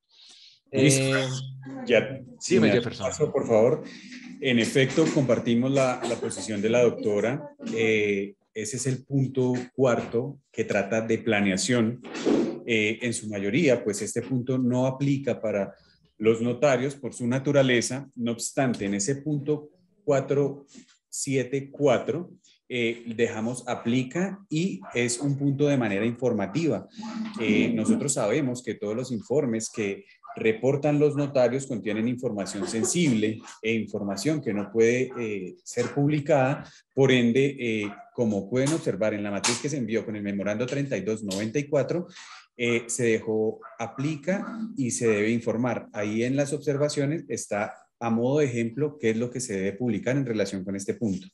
Eh, ya, si
dime,
me
Jefferson.
paso, por favor. En efecto, compartimos la, la posición de la doctora. Eh, ese es el punto cuarto que trata de planeación. Eh, en su mayoría, pues este punto no aplica para los notarios por su naturaleza. No obstante, en ese punto cuatro siete cuatro eh, dejamos aplica y es un punto de manera informativa. Eh, nosotros sabemos que todos los informes que reportan los notarios contienen información sensible e información que no puede eh, ser publicada. Por ende, eh, como pueden observar en la matriz que se envió con el memorando treinta y dos noventa y cuatro, eh, se dejó aplica y se debe informar. Ahí en las observaciones está a modo de ejemplo qué es lo que se debe publicar en relación con este punto.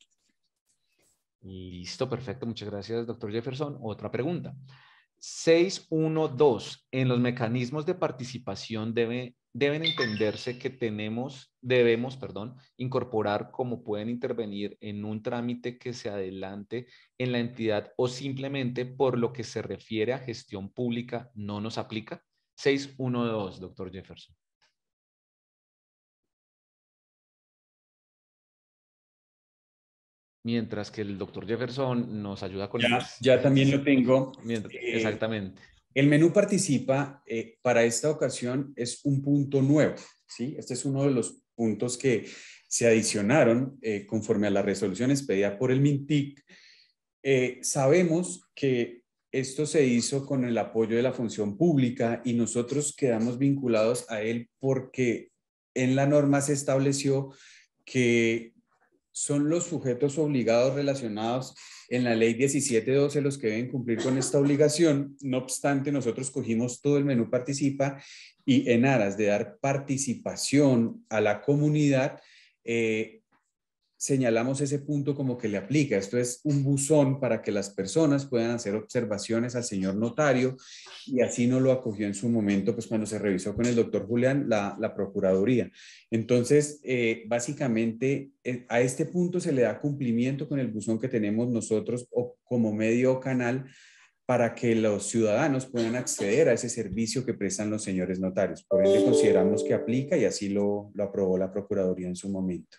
Listo, perfecto. Muchas gracias, doctor Jefferson. Otra pregunta. seis punto doce. En los mecanismos de participación debe, deben entenderse que tenemos, debemos, perdón, incorporar cómo pueden intervenir en un trámite que se adelante en la entidad o simplemente por lo que se refiere a gestión pública no nos aplica. seis punto doce, doctor Jefferson. Mientras que el doctor Jefferson nos ayuda con...
Ya, ya también lo tengo.
Mientras,
eh,
exactamente.
El menú participa, eh, para esta ocasión, es un punto nuevo, ¿sí? Este es uno de los puntos que se adicionaron eh, conforme a la resolución expedida por el MINTIC. Eh, sabemos que esto se hizo con el apoyo de la función pública y nosotros quedamos vinculados a él porque en la norma se estableció que son los sujetos obligados relacionados en la ley diecisiete doce los que deben cumplir con esta obligación. No obstante, nosotros cogimos todo el menú participa y en aras de dar participación a la comunidad, eh, señalamos ese punto como que le aplica. Esto es un buzón para que las personas puedan hacer observaciones al señor notario y así nos lo acogió en su momento, pues cuando se revisó con el doctor Julián la, la Procuraduría. Entonces, eh, básicamente eh, a este punto se le da cumplimiento con el buzón que tenemos nosotros o como medio o canal para que los ciudadanos puedan acceder a ese servicio que prestan los señores notarios. Por ende, consideramos que aplica y así lo, lo aprobó la Procuraduría en su momento.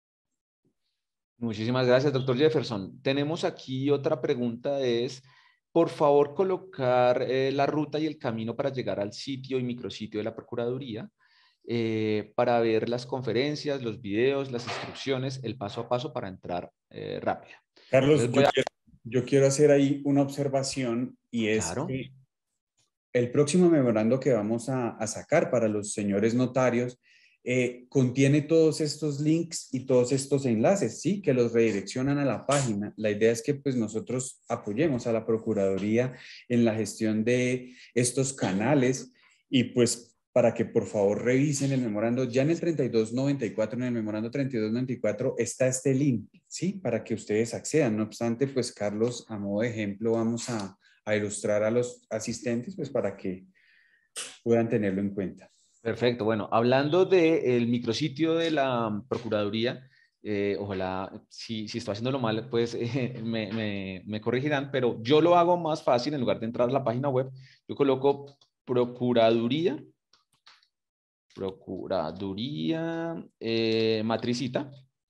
Muchísimas gracias, doctor Jefferson. Tenemos aquí otra pregunta, es, por favor, colocar eh, la ruta y el camino para llegar al sitio y micrositio de la Procuraduría eh, para ver las conferencias, los videos, las instrucciones, el paso a paso para entrar eh, rápido.
Carlos, yo, a... quiero, yo quiero hacer ahí una observación y es
claro.
que el próximo memorando que vamos a, a sacar para los señores notarios Eh, contiene todos estos links y todos estos enlaces, ¿sí? Que los redireccionan a la página. La idea es que pues nosotros apoyemos a la Procuraduría en la gestión de estos canales y pues para que por favor revisen el memorando. Ya en el treinta y dos noventa y cuatro, en el memorando treinta y dos noventa y cuatro está este link, ¿sí? Para que ustedes accedan. No obstante, pues Carlos, a modo de ejemplo, vamos a, a ilustrar a los asistentes pues para que puedan tenerlo en cuenta.
Perfecto. Bueno, hablando del micrositio de la Procuraduría, eh, ojalá, si, si estoy haciéndolo mal, pues eh, me, me, me corregirán, pero yo lo hago más fácil. En lugar de entrar a la página web, yo coloco Procuraduría Procuraduría, eh, Matricita.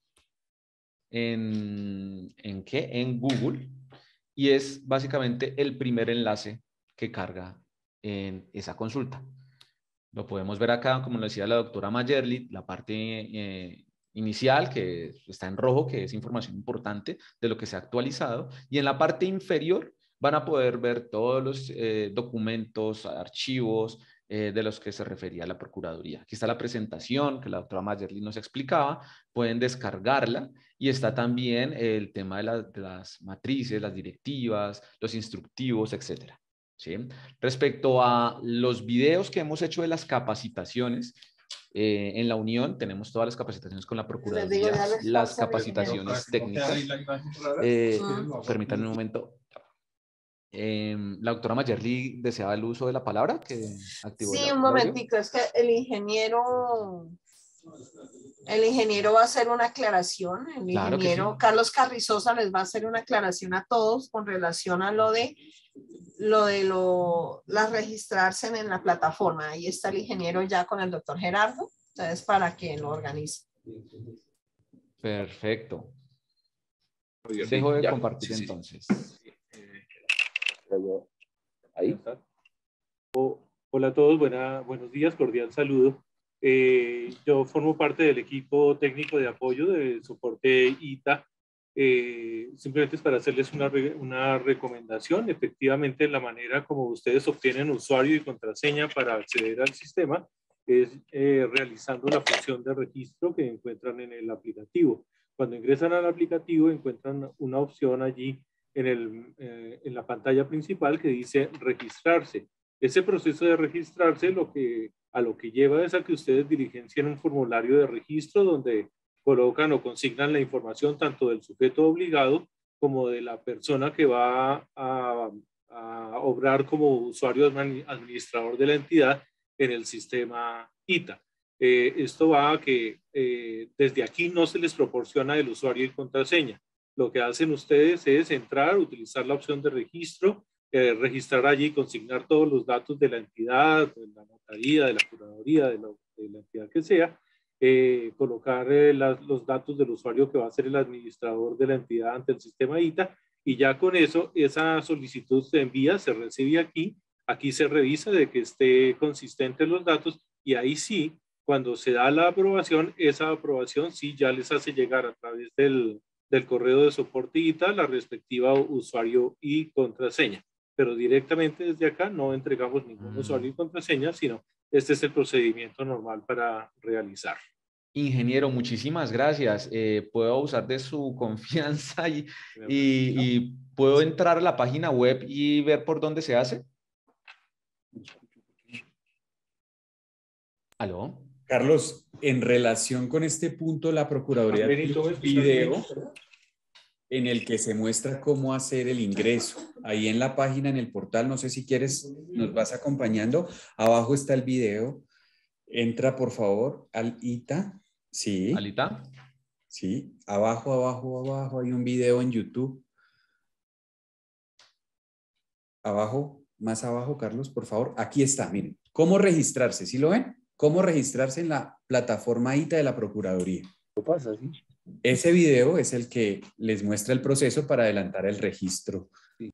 ¿En, ¿En qué? En Google. Y es básicamente el primer enlace que carga en esa consulta. Lo podemos ver acá, como lo decía la doctora Mayerly, la parte eh, inicial que está en rojo, que es información importante de lo que se ha actualizado. Y en la parte inferior van a poder ver todos los eh, documentos, archivos eh, de los que se refería la Procuraduría. Aquí está la presentación que la doctora Mayerly nos explicaba. Pueden descargarla. Y está también el tema de, la, de las matrices, las directivas, los instructivos, etcétera. ¿Sí? Respecto a los videos que hemos hecho de las capacitaciones, eh, en la Unión tenemos todas las capacitaciones con la Procuraduría, las capacitaciones técnicas. Eh, permítanme un momento. Eh, la doctora Mayerly deseaba el uso de la palabra que activó.
Sí,
la,
un momentico, es que el ingeniero... El ingeniero va a hacer una aclaración, el
Claro que
ingeniero
sí.
Carlos Carrizosa les va a hacer una aclaración a todos con relación a lo de lo de lo, las registrarse en la plataforma. Ahí está el ingeniero ya con el doctor Gerardo, entonces para que lo organice.
Perfecto.
Bien,
Dejo de
ya,
compartir
sí, sí.
entonces.
Ahí.
Hola a todos, buena, buenos días, cordial saludo. Eh, yo formo parte del equipo técnico de apoyo de soporte I T A. Eh, simplemente es para hacerles una, una recomendación. Efectivamente, la manera como ustedes obtienen usuario y contraseña para acceder al sistema es eh, realizando la función de registro que encuentran en el aplicativo. Cuando ingresan al aplicativo encuentran una opción allí en, el, eh, en la pantalla principal que dice registrarse. Ese proceso de registrarse lo que, a lo que lleva es a que ustedes diligencien un formulario de registro donde colocan o consignan la información tanto del sujeto obligado como de la persona que va a, a obrar como usuario administrador de la entidad en el sistema I T A. Eh, esto va a que eh, desde aquí no se les proporciona el usuario y contraseña. Lo que hacen ustedes es entrar, utilizar la opción de registro, Eh, registrar allí, consignar todos los datos de la entidad, de la notaría, de la curaduría, de, lo, de la entidad que sea, eh, colocar eh, las, los datos del usuario que va a ser el administrador de la entidad ante el sistema I T A, y ya con eso, esa solicitud se envía, se recibe aquí, aquí se revisa de que esté consistente los datos, y ahí sí, cuando se da la aprobación, esa aprobación sí ya les hace llegar a través del, del correo de soporte I T A la respectiva usuario y contraseña. Pero directamente desde acá no entregamos ningún usuario y contraseña, sino este es el procedimiento normal para realizar.
Ingeniero, muchísimas gracias. Eh, puedo usar de su confianza y, y, y puedo entrar a la página web y ver por dónde se hace. ¿Aló?
Carlos, en relación con este punto, la Procuraduría tiene un video en el que se muestra cómo hacer el ingreso. Ahí en la página, en el portal, no sé si quieres, nos vas acompañando. Abajo está el video. Entra, por favor, al I T A. Sí.
¿Al I T A?
Sí. Abajo, abajo, abajo hay un video en YouTube. Abajo, más abajo, Carlos, por favor. Aquí está, miren. ¿Cómo registrarse? ¿Sí lo ven? ¿Cómo registrarse en la plataforma I T A de la Procuraduría?
¿Qué pasa? ¿Sí?
Ese video es el que les muestra el proceso para adelantar el registro.
Sí.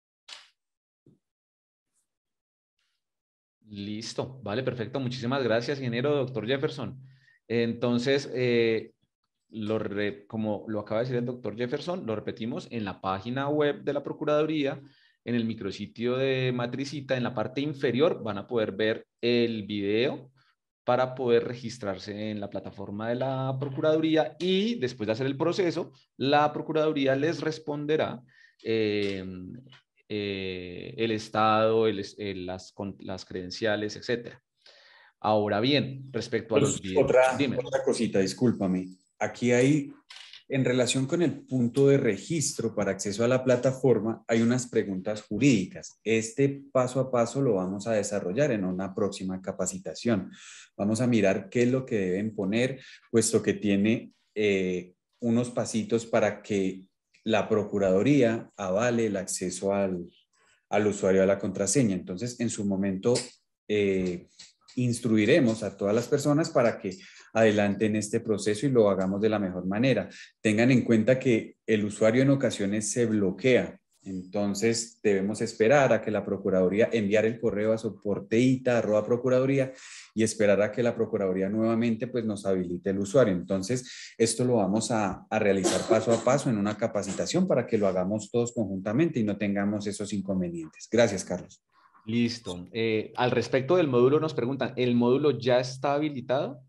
Listo, vale, perfecto. Muchísimas gracias, ingeniero doctor Jefferson. Entonces, eh, lo re, como lo acaba de decir el doctor Jefferson, lo repetimos en la página web de la Procuraduría, en el micrositio de Matricita, en la parte inferior van a poder ver el video para poder registrarse en la plataforma de la Procuraduría, y después de hacer el proceso, la Procuraduría les responderá eh, eh, el estado, el, el, las, las credenciales, etcétera. Ahora bien, respecto a los videos.
Otra, otra cosita, discúlpame. Aquí hay, en relación con el punto de registro para acceso a la plataforma, hay unas preguntas jurídicas. Este paso a paso lo vamos a desarrollar en una próxima capacitación. Vamos a mirar qué es lo que deben poner, puesto que tiene eh, unos pasitos para que la Procuraduría avale el acceso al, al usuario a la contraseña. Entonces, en su momento, eh, instruiremos a todas las personas para que adelanten este proceso y lo hagamos de la mejor manera. Tengan en cuenta que el usuario en ocasiones se bloquea. Entonces debemos esperar a que la Procuraduría enviar el correo a soporteita arroba procuraduría y esperar a que la Procuraduría nuevamente pues, nos habilite el usuario. Entonces esto lo vamos a, a realizar paso a paso en una capacitación para que lo hagamos todos conjuntamente y no tengamos esos inconvenientes. Gracias, Carlos.
Listo. Eh, al respecto del módulo nos preguntan, ¿el módulo ya está habilitado?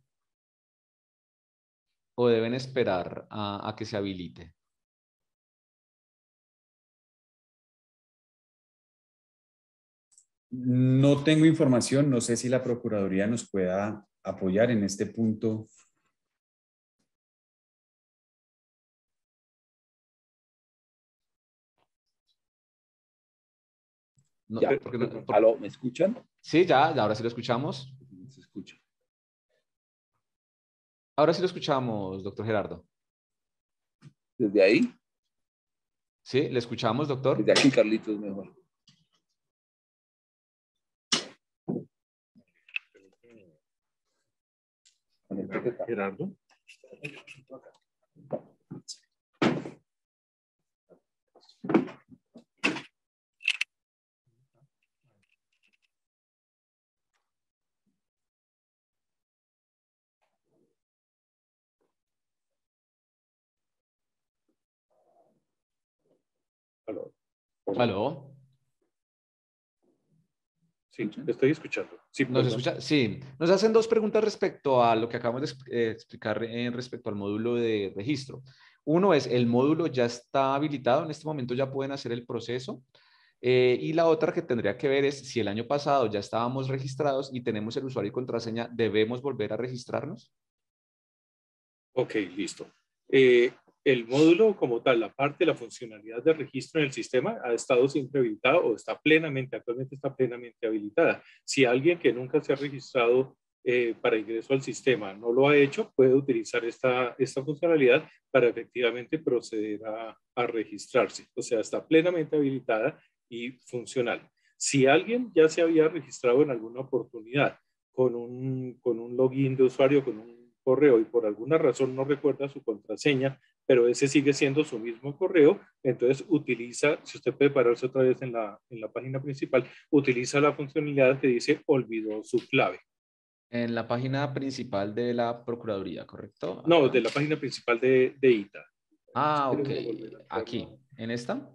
¿O deben esperar a, a que se habilite?
No tengo información, no sé si la Procuraduría nos pueda apoyar en este punto.
No,
Ya.
porque no- por-
¿Aló? ¿Me escuchan?
Sí, ya, ya, ahora sí lo escuchamos.
Se escucha.
Ahora sí lo escuchamos, doctor Gerardo.
¿Desde ahí?
Sí, le escuchamos, doctor.
Desde aquí, Carlitos, mejor.
Gerardo. Aló.
¿Aló?
Sí, estoy escuchando. Sí,
¿Nos
perdón.
escucha? Sí. Nos hacen dos preguntas respecto a lo que acabamos de exp- eh, explicar en respecto al módulo de registro. Uno es, ¿el módulo ya está habilitado? En este momento ya pueden hacer el proceso. Eh, y la otra que tendría que ver es, si el año pasado ya estábamos registrados y tenemos el usuario y contraseña, ¿debemos volver a registrarnos?
Ok, listo. Eh, el módulo como tal, la parte de la funcionalidad de registro en el sistema ha estado siempre habilitada o está plenamente, actualmente está plenamente habilitada. Si alguien que nunca se ha registrado eh, para ingreso al sistema no lo ha hecho, puede utilizar esta, esta funcionalidad para efectivamente proceder a, a registrarse. O sea, está plenamente habilitada y funcional. Si alguien ya se había registrado en alguna oportunidad con un, con un login de usuario, con un correo y por alguna razón no recuerda su contraseña, pero ese sigue siendo su mismo correo, entonces utiliza, si usted puede pararse otra vez en la, en la página principal, utiliza la funcionalidad que dice olvidó su clave.
En la página principal de la Procuraduría, ¿correcto?
No,
Acá.
de la página principal de, de I T A.
Ah, ok.
¿Quiere volver a entrar?
Aquí, ¿en esta?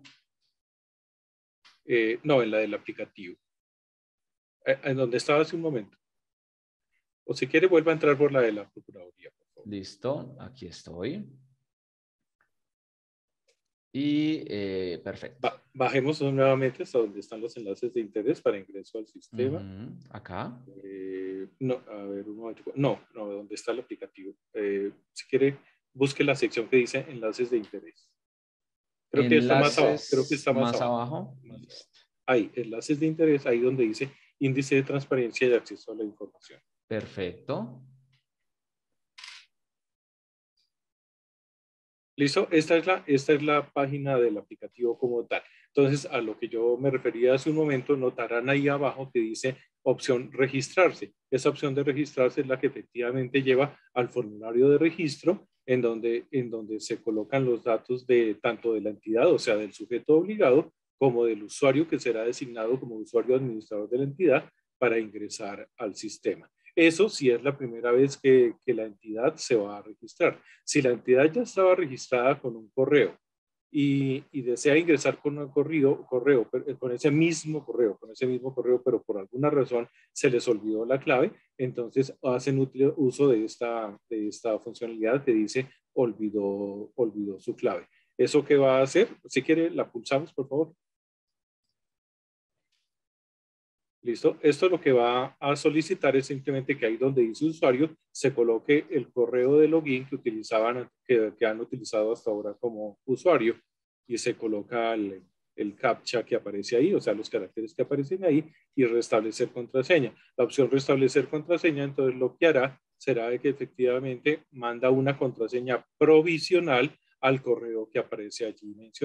Eh, no, en la del aplicativo. Eh, en donde estaba hace un momento. O si quiere, vuelva a entrar por la de la Procuraduría, por favor.
Listo, aquí estoy. Y eh, perfecto.
Ba bajemos nuevamente hasta donde están los enlaces de interés para ingreso al sistema.
Uh-huh. Acá.
Eh, no, a ver, un momento. No, no, donde está el aplicativo. Eh, si quiere, busque la sección que dice enlaces de interés. Creo que está más abajo. Creo que está más,
más
abajo.
abajo.
Más abajo. Ahí, enlaces de interés, ahí donde dice índice de transparencia y de acceso a la información.
Perfecto.
¿Listo? Esta es, la, esta es la página del aplicativo como tal. Entonces, a lo que yo me refería hace un momento, notarán ahí abajo que dice opción registrarse. Esa opción de registrarse es la que efectivamente lleva al formulario de registro en donde, en donde se colocan los datos de tanto de la entidad, o sea, del sujeto obligado, como del usuario que será designado como usuario administrador de la entidad para ingresar al sistema. Eso sí es la primera vez que, que la entidad se va a registrar. Si la entidad ya estaba registrada con un correo y, y desea ingresar con un correo, correo, con ese mismo correo, con ese mismo correo, pero por alguna razón se les olvidó la clave, entonces hacen uso de esta, de esta funcionalidad que dice olvidó, olvidó su clave. ¿Eso qué va a hacer? Si quiere, la pulsamos, por favor. ¿Listo? Esto lo que va a solicitar es simplemente que ahí donde dice usuario se coloque el correo de login que utilizaban, que, que han utilizado hasta ahora como usuario y se coloca el, el captcha que aparece ahí, o sea, los caracteres que aparecen ahí y restablecer contraseña. La opción restablecer contraseña, entonces lo que hará será de que efectivamente manda una contraseña provisional al correo que aparece allí mencionado.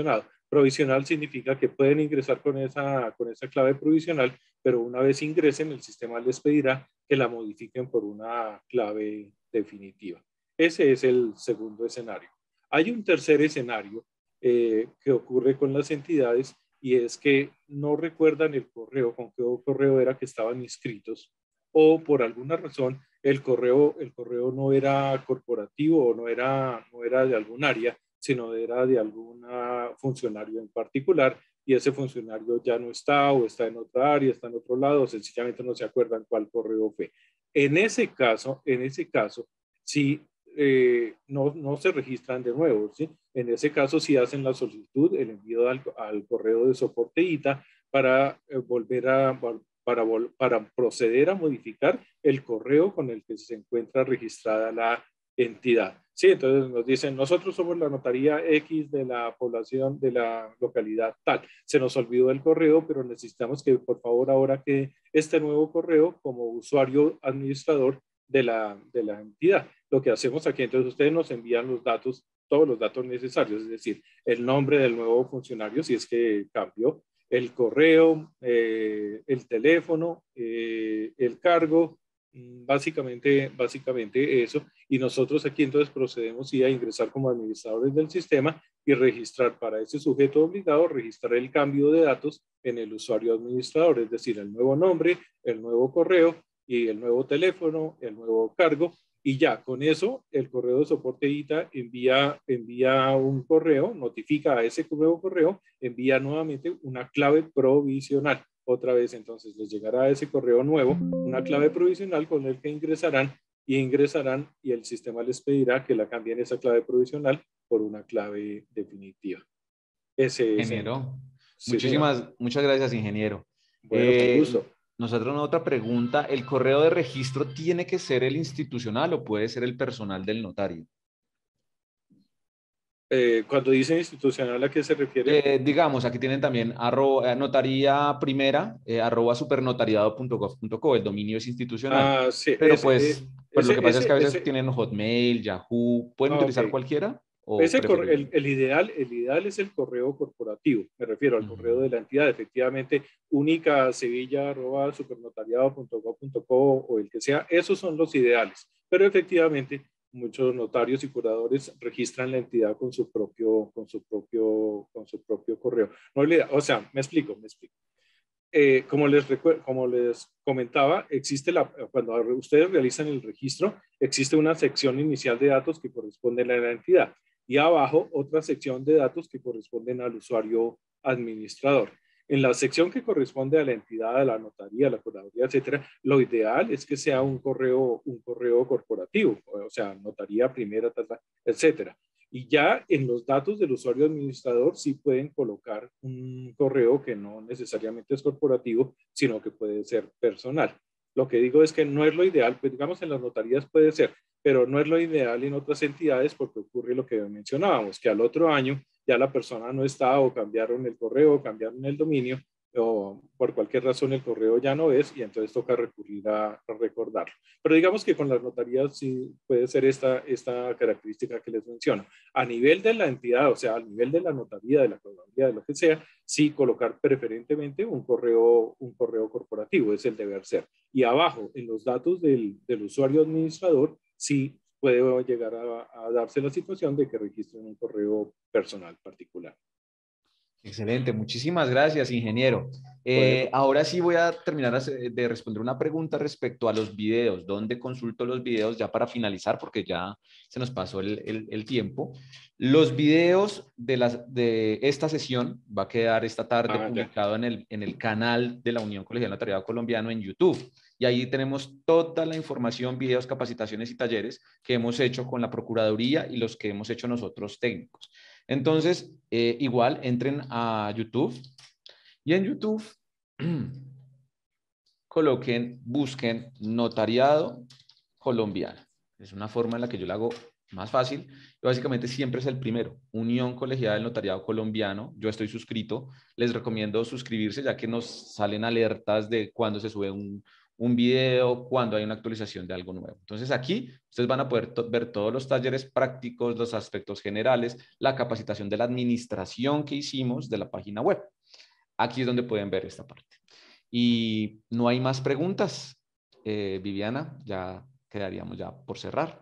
Provisional significa que pueden ingresar con esa, con esa clave provisional, pero una vez ingresen, el sistema les pedirá que la modifiquen por una clave definitiva. Ese es el segundo escenario. Hay un tercer escenario eh, que ocurre con las entidades y es que no recuerdan el correo, con qué correo era que estaban inscritos, o por alguna razón el correo, el correo no era corporativo o no era, no era de algún área, sino era de algún funcionario en particular, y ese funcionario ya no está o está en otra área, está en otro lado, o sencillamente no se acuerdan cuál correo fue. En ese caso, en ese caso, sí, eh, no, no se registran de nuevo, ¿sí? En ese caso sí hacen la solicitud, el envío al, al correo de soporte I T A para eh, volver a, para, para proceder a modificar el correo con el que se encuentra registrada la entidad. Sí, entonces nos dicen, nosotros somos la notaría X de la población de la localidad tal. Se nos olvidó el correo, pero necesitamos que por favor ahora que este nuevo correo como usuario administrador de la, de la entidad. Lo que hacemos aquí, entonces ustedes nos envían los datos, todos los datos necesarios, es decir, el nombre del nuevo funcionario, si es que cambió, el correo, eh, el teléfono, eh, el cargo, básicamente, básicamente eso. Y nosotros aquí entonces procedemos y a ingresar como administradores del sistema y registrar para ese sujeto obligado, registrar el cambio de datos en el usuario administrador, es decir, el nuevo nombre, el nuevo correo y el nuevo teléfono, el nuevo cargo. Y ya con eso el correo de soporte I T A envía, envía un correo, notifica a ese nuevo correo, envía nuevamente una clave provisional. Otra vez entonces les llegará a ese correo nuevo una clave provisional con el que ingresarán y ingresarán y el sistema les pedirá que la cambien esa clave provisional por una clave definitiva. Ese es
Ingeniero,
el... sí,
muchísimas,
señor.
muchas gracias, ingeniero.
Bueno,
eh,
con gusto.
Nosotros una otra pregunta, ¿el correo de registro tiene que ser el institucional o puede ser el personal del notario?
Eh, cuando dicen institucional, ¿a qué se refiere?
Eh, digamos, aquí tienen también arroba, notaría primera, eh, arroba supernotariado punto gov punto co, el dominio es institucional.
Ah, sí,
Pero
ese,
pues, pues lo que
ese,
pasa es que a
ese,
veces
ese,
tienen Hotmail, Yahoo, ¿pueden
ah,
utilizar
ok.
cualquiera o
Ese corre,
preferible?
el, el, ideal, el ideal es el correo corporativo, me refiero al
Uh-huh.
correo de la entidad, efectivamente, única sevilla arroba supernotariado punto gov punto co o el que sea, esos son los ideales, pero efectivamente muchos notarios y curadores registran la entidad con su propio, con su propio, con su propio correo. No, o sea, me explico, me explico. Eh, como, les como les comentaba, existe la, cuando ustedes realizan el registro, existe una sección inicial de datos que corresponden a la entidad y abajo otra sección de datos que corresponden al usuario administrador. En la sección que corresponde a la entidad, a la notaría, a la curaduría, etcétera, lo ideal es que sea un correo, un correo corporativo, o sea, notaría primera, etcétera. Y ya en los datos del usuario administrador sí pueden colocar un correo que no necesariamente es corporativo, sino que puede ser personal. Lo que digo es que no es lo ideal, pues digamos en las notarías puede ser, pero no es lo ideal en otras entidades porque ocurre lo que mencionábamos, que al otro año ya la persona no está o cambiaron el correo o cambiaron el dominio o por cualquier razón el correo ya no es y entonces toca recurrir a, a recordarlo. Pero digamos que con las notarías sí puede ser esta, esta característica que les menciono. A nivel de la entidad, o sea, a nivel de la notaría, de la contabilidad, de lo que sea, sí colocar preferentemente un correo, un correo corporativo, es el deber ser. Y abajo, en los datos del, del usuario administrador, sí puede llegar a, a darse la situación de que registren un correo personal particular.
Excelente, muchísimas gracias, ingeniero. Eh,
Bueno.
Ahora sí voy a terminar de responder una pregunta respecto a los videos. ¿Dónde consulto los videos ya para finalizar? Porque ya se nos pasó el, el, el tiempo. Los videos de, las, de esta sesión va a quedar esta tarde ah, publicado en el, en el canal de la Unión Colegial de Notariado Colombiano en YouTube. Y ahí tenemos toda la información, videos, capacitaciones y talleres que hemos hecho con la Procuraduría y los que hemos hecho nosotros técnicos. Entonces, eh, igual, entren a YouTube y en YouTube coloquen, busquen notariado colombiano. Es una forma en la que yo lo hago más fácil. Y básicamente siempre es el primero, Unión Colegiada del Notariado Colombiano. Yo estoy suscrito. Les recomiendo suscribirse ya que nos salen alertas de cuando se sube un, un video cuando hay una actualización de algo nuevo. Entonces aquí ustedes van a poder to- ver todos los talleres prácticos, los aspectos generales, la capacitación de la administración que hicimos de la página web. Aquí es donde pueden ver esta parte. Y no hay más preguntas. Eh, Viviana, ya quedaríamos ya por cerrar.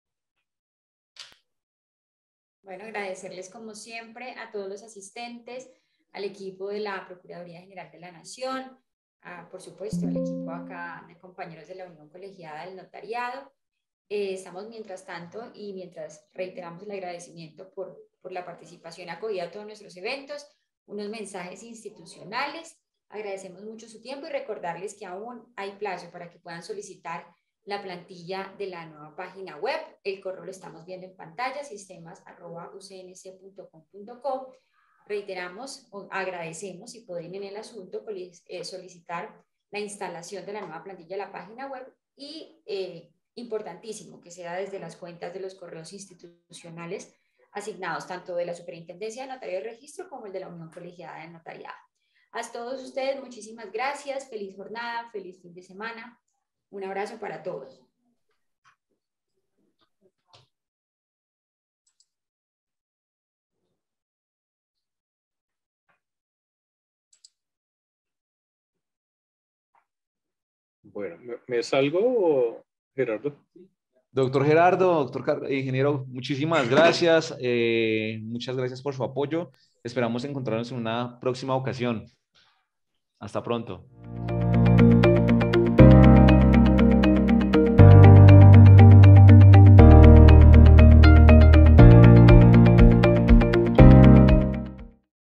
Bueno, agradecerles como siempre a todos los asistentes, al equipo de la Procuraduría General de la Nación, a, por supuesto, al equipo acá de compañeros de la Unión Colegiada del Notariado. Eh, estamos mientras tanto y mientras reiteramos el agradecimiento por, por la participación acogida a todos nuestros eventos, unos mensajes institucionales. Agradecemos mucho su tiempo y recordarles que aún hay plazo para que puedan solicitar la plantilla de la nueva página web. El correo lo estamos viendo en pantalla, sistemas arroba u c n c punto com punto co. Reiteramos, o agradecemos si pueden en el asunto eh, solicitar la instalación de la nueva plantilla de la página web y, eh, importantísimo, que sea desde las cuentas de los correos institucionales asignados tanto de la Superintendencia de Notario y Registro como el de la Unión Colegiada de Notariado. A todos ustedes, muchísimas gracias, feliz jornada, feliz fin de semana. Un abrazo para todos.
Bueno, ¿me, me salgo, Gerardo?
Doctor Gerardo, doctor Car- ingeniero, muchísimas gracias. Eh, muchas gracias por su apoyo. Esperamos encontrarnos en una próxima ocasión. Hasta pronto.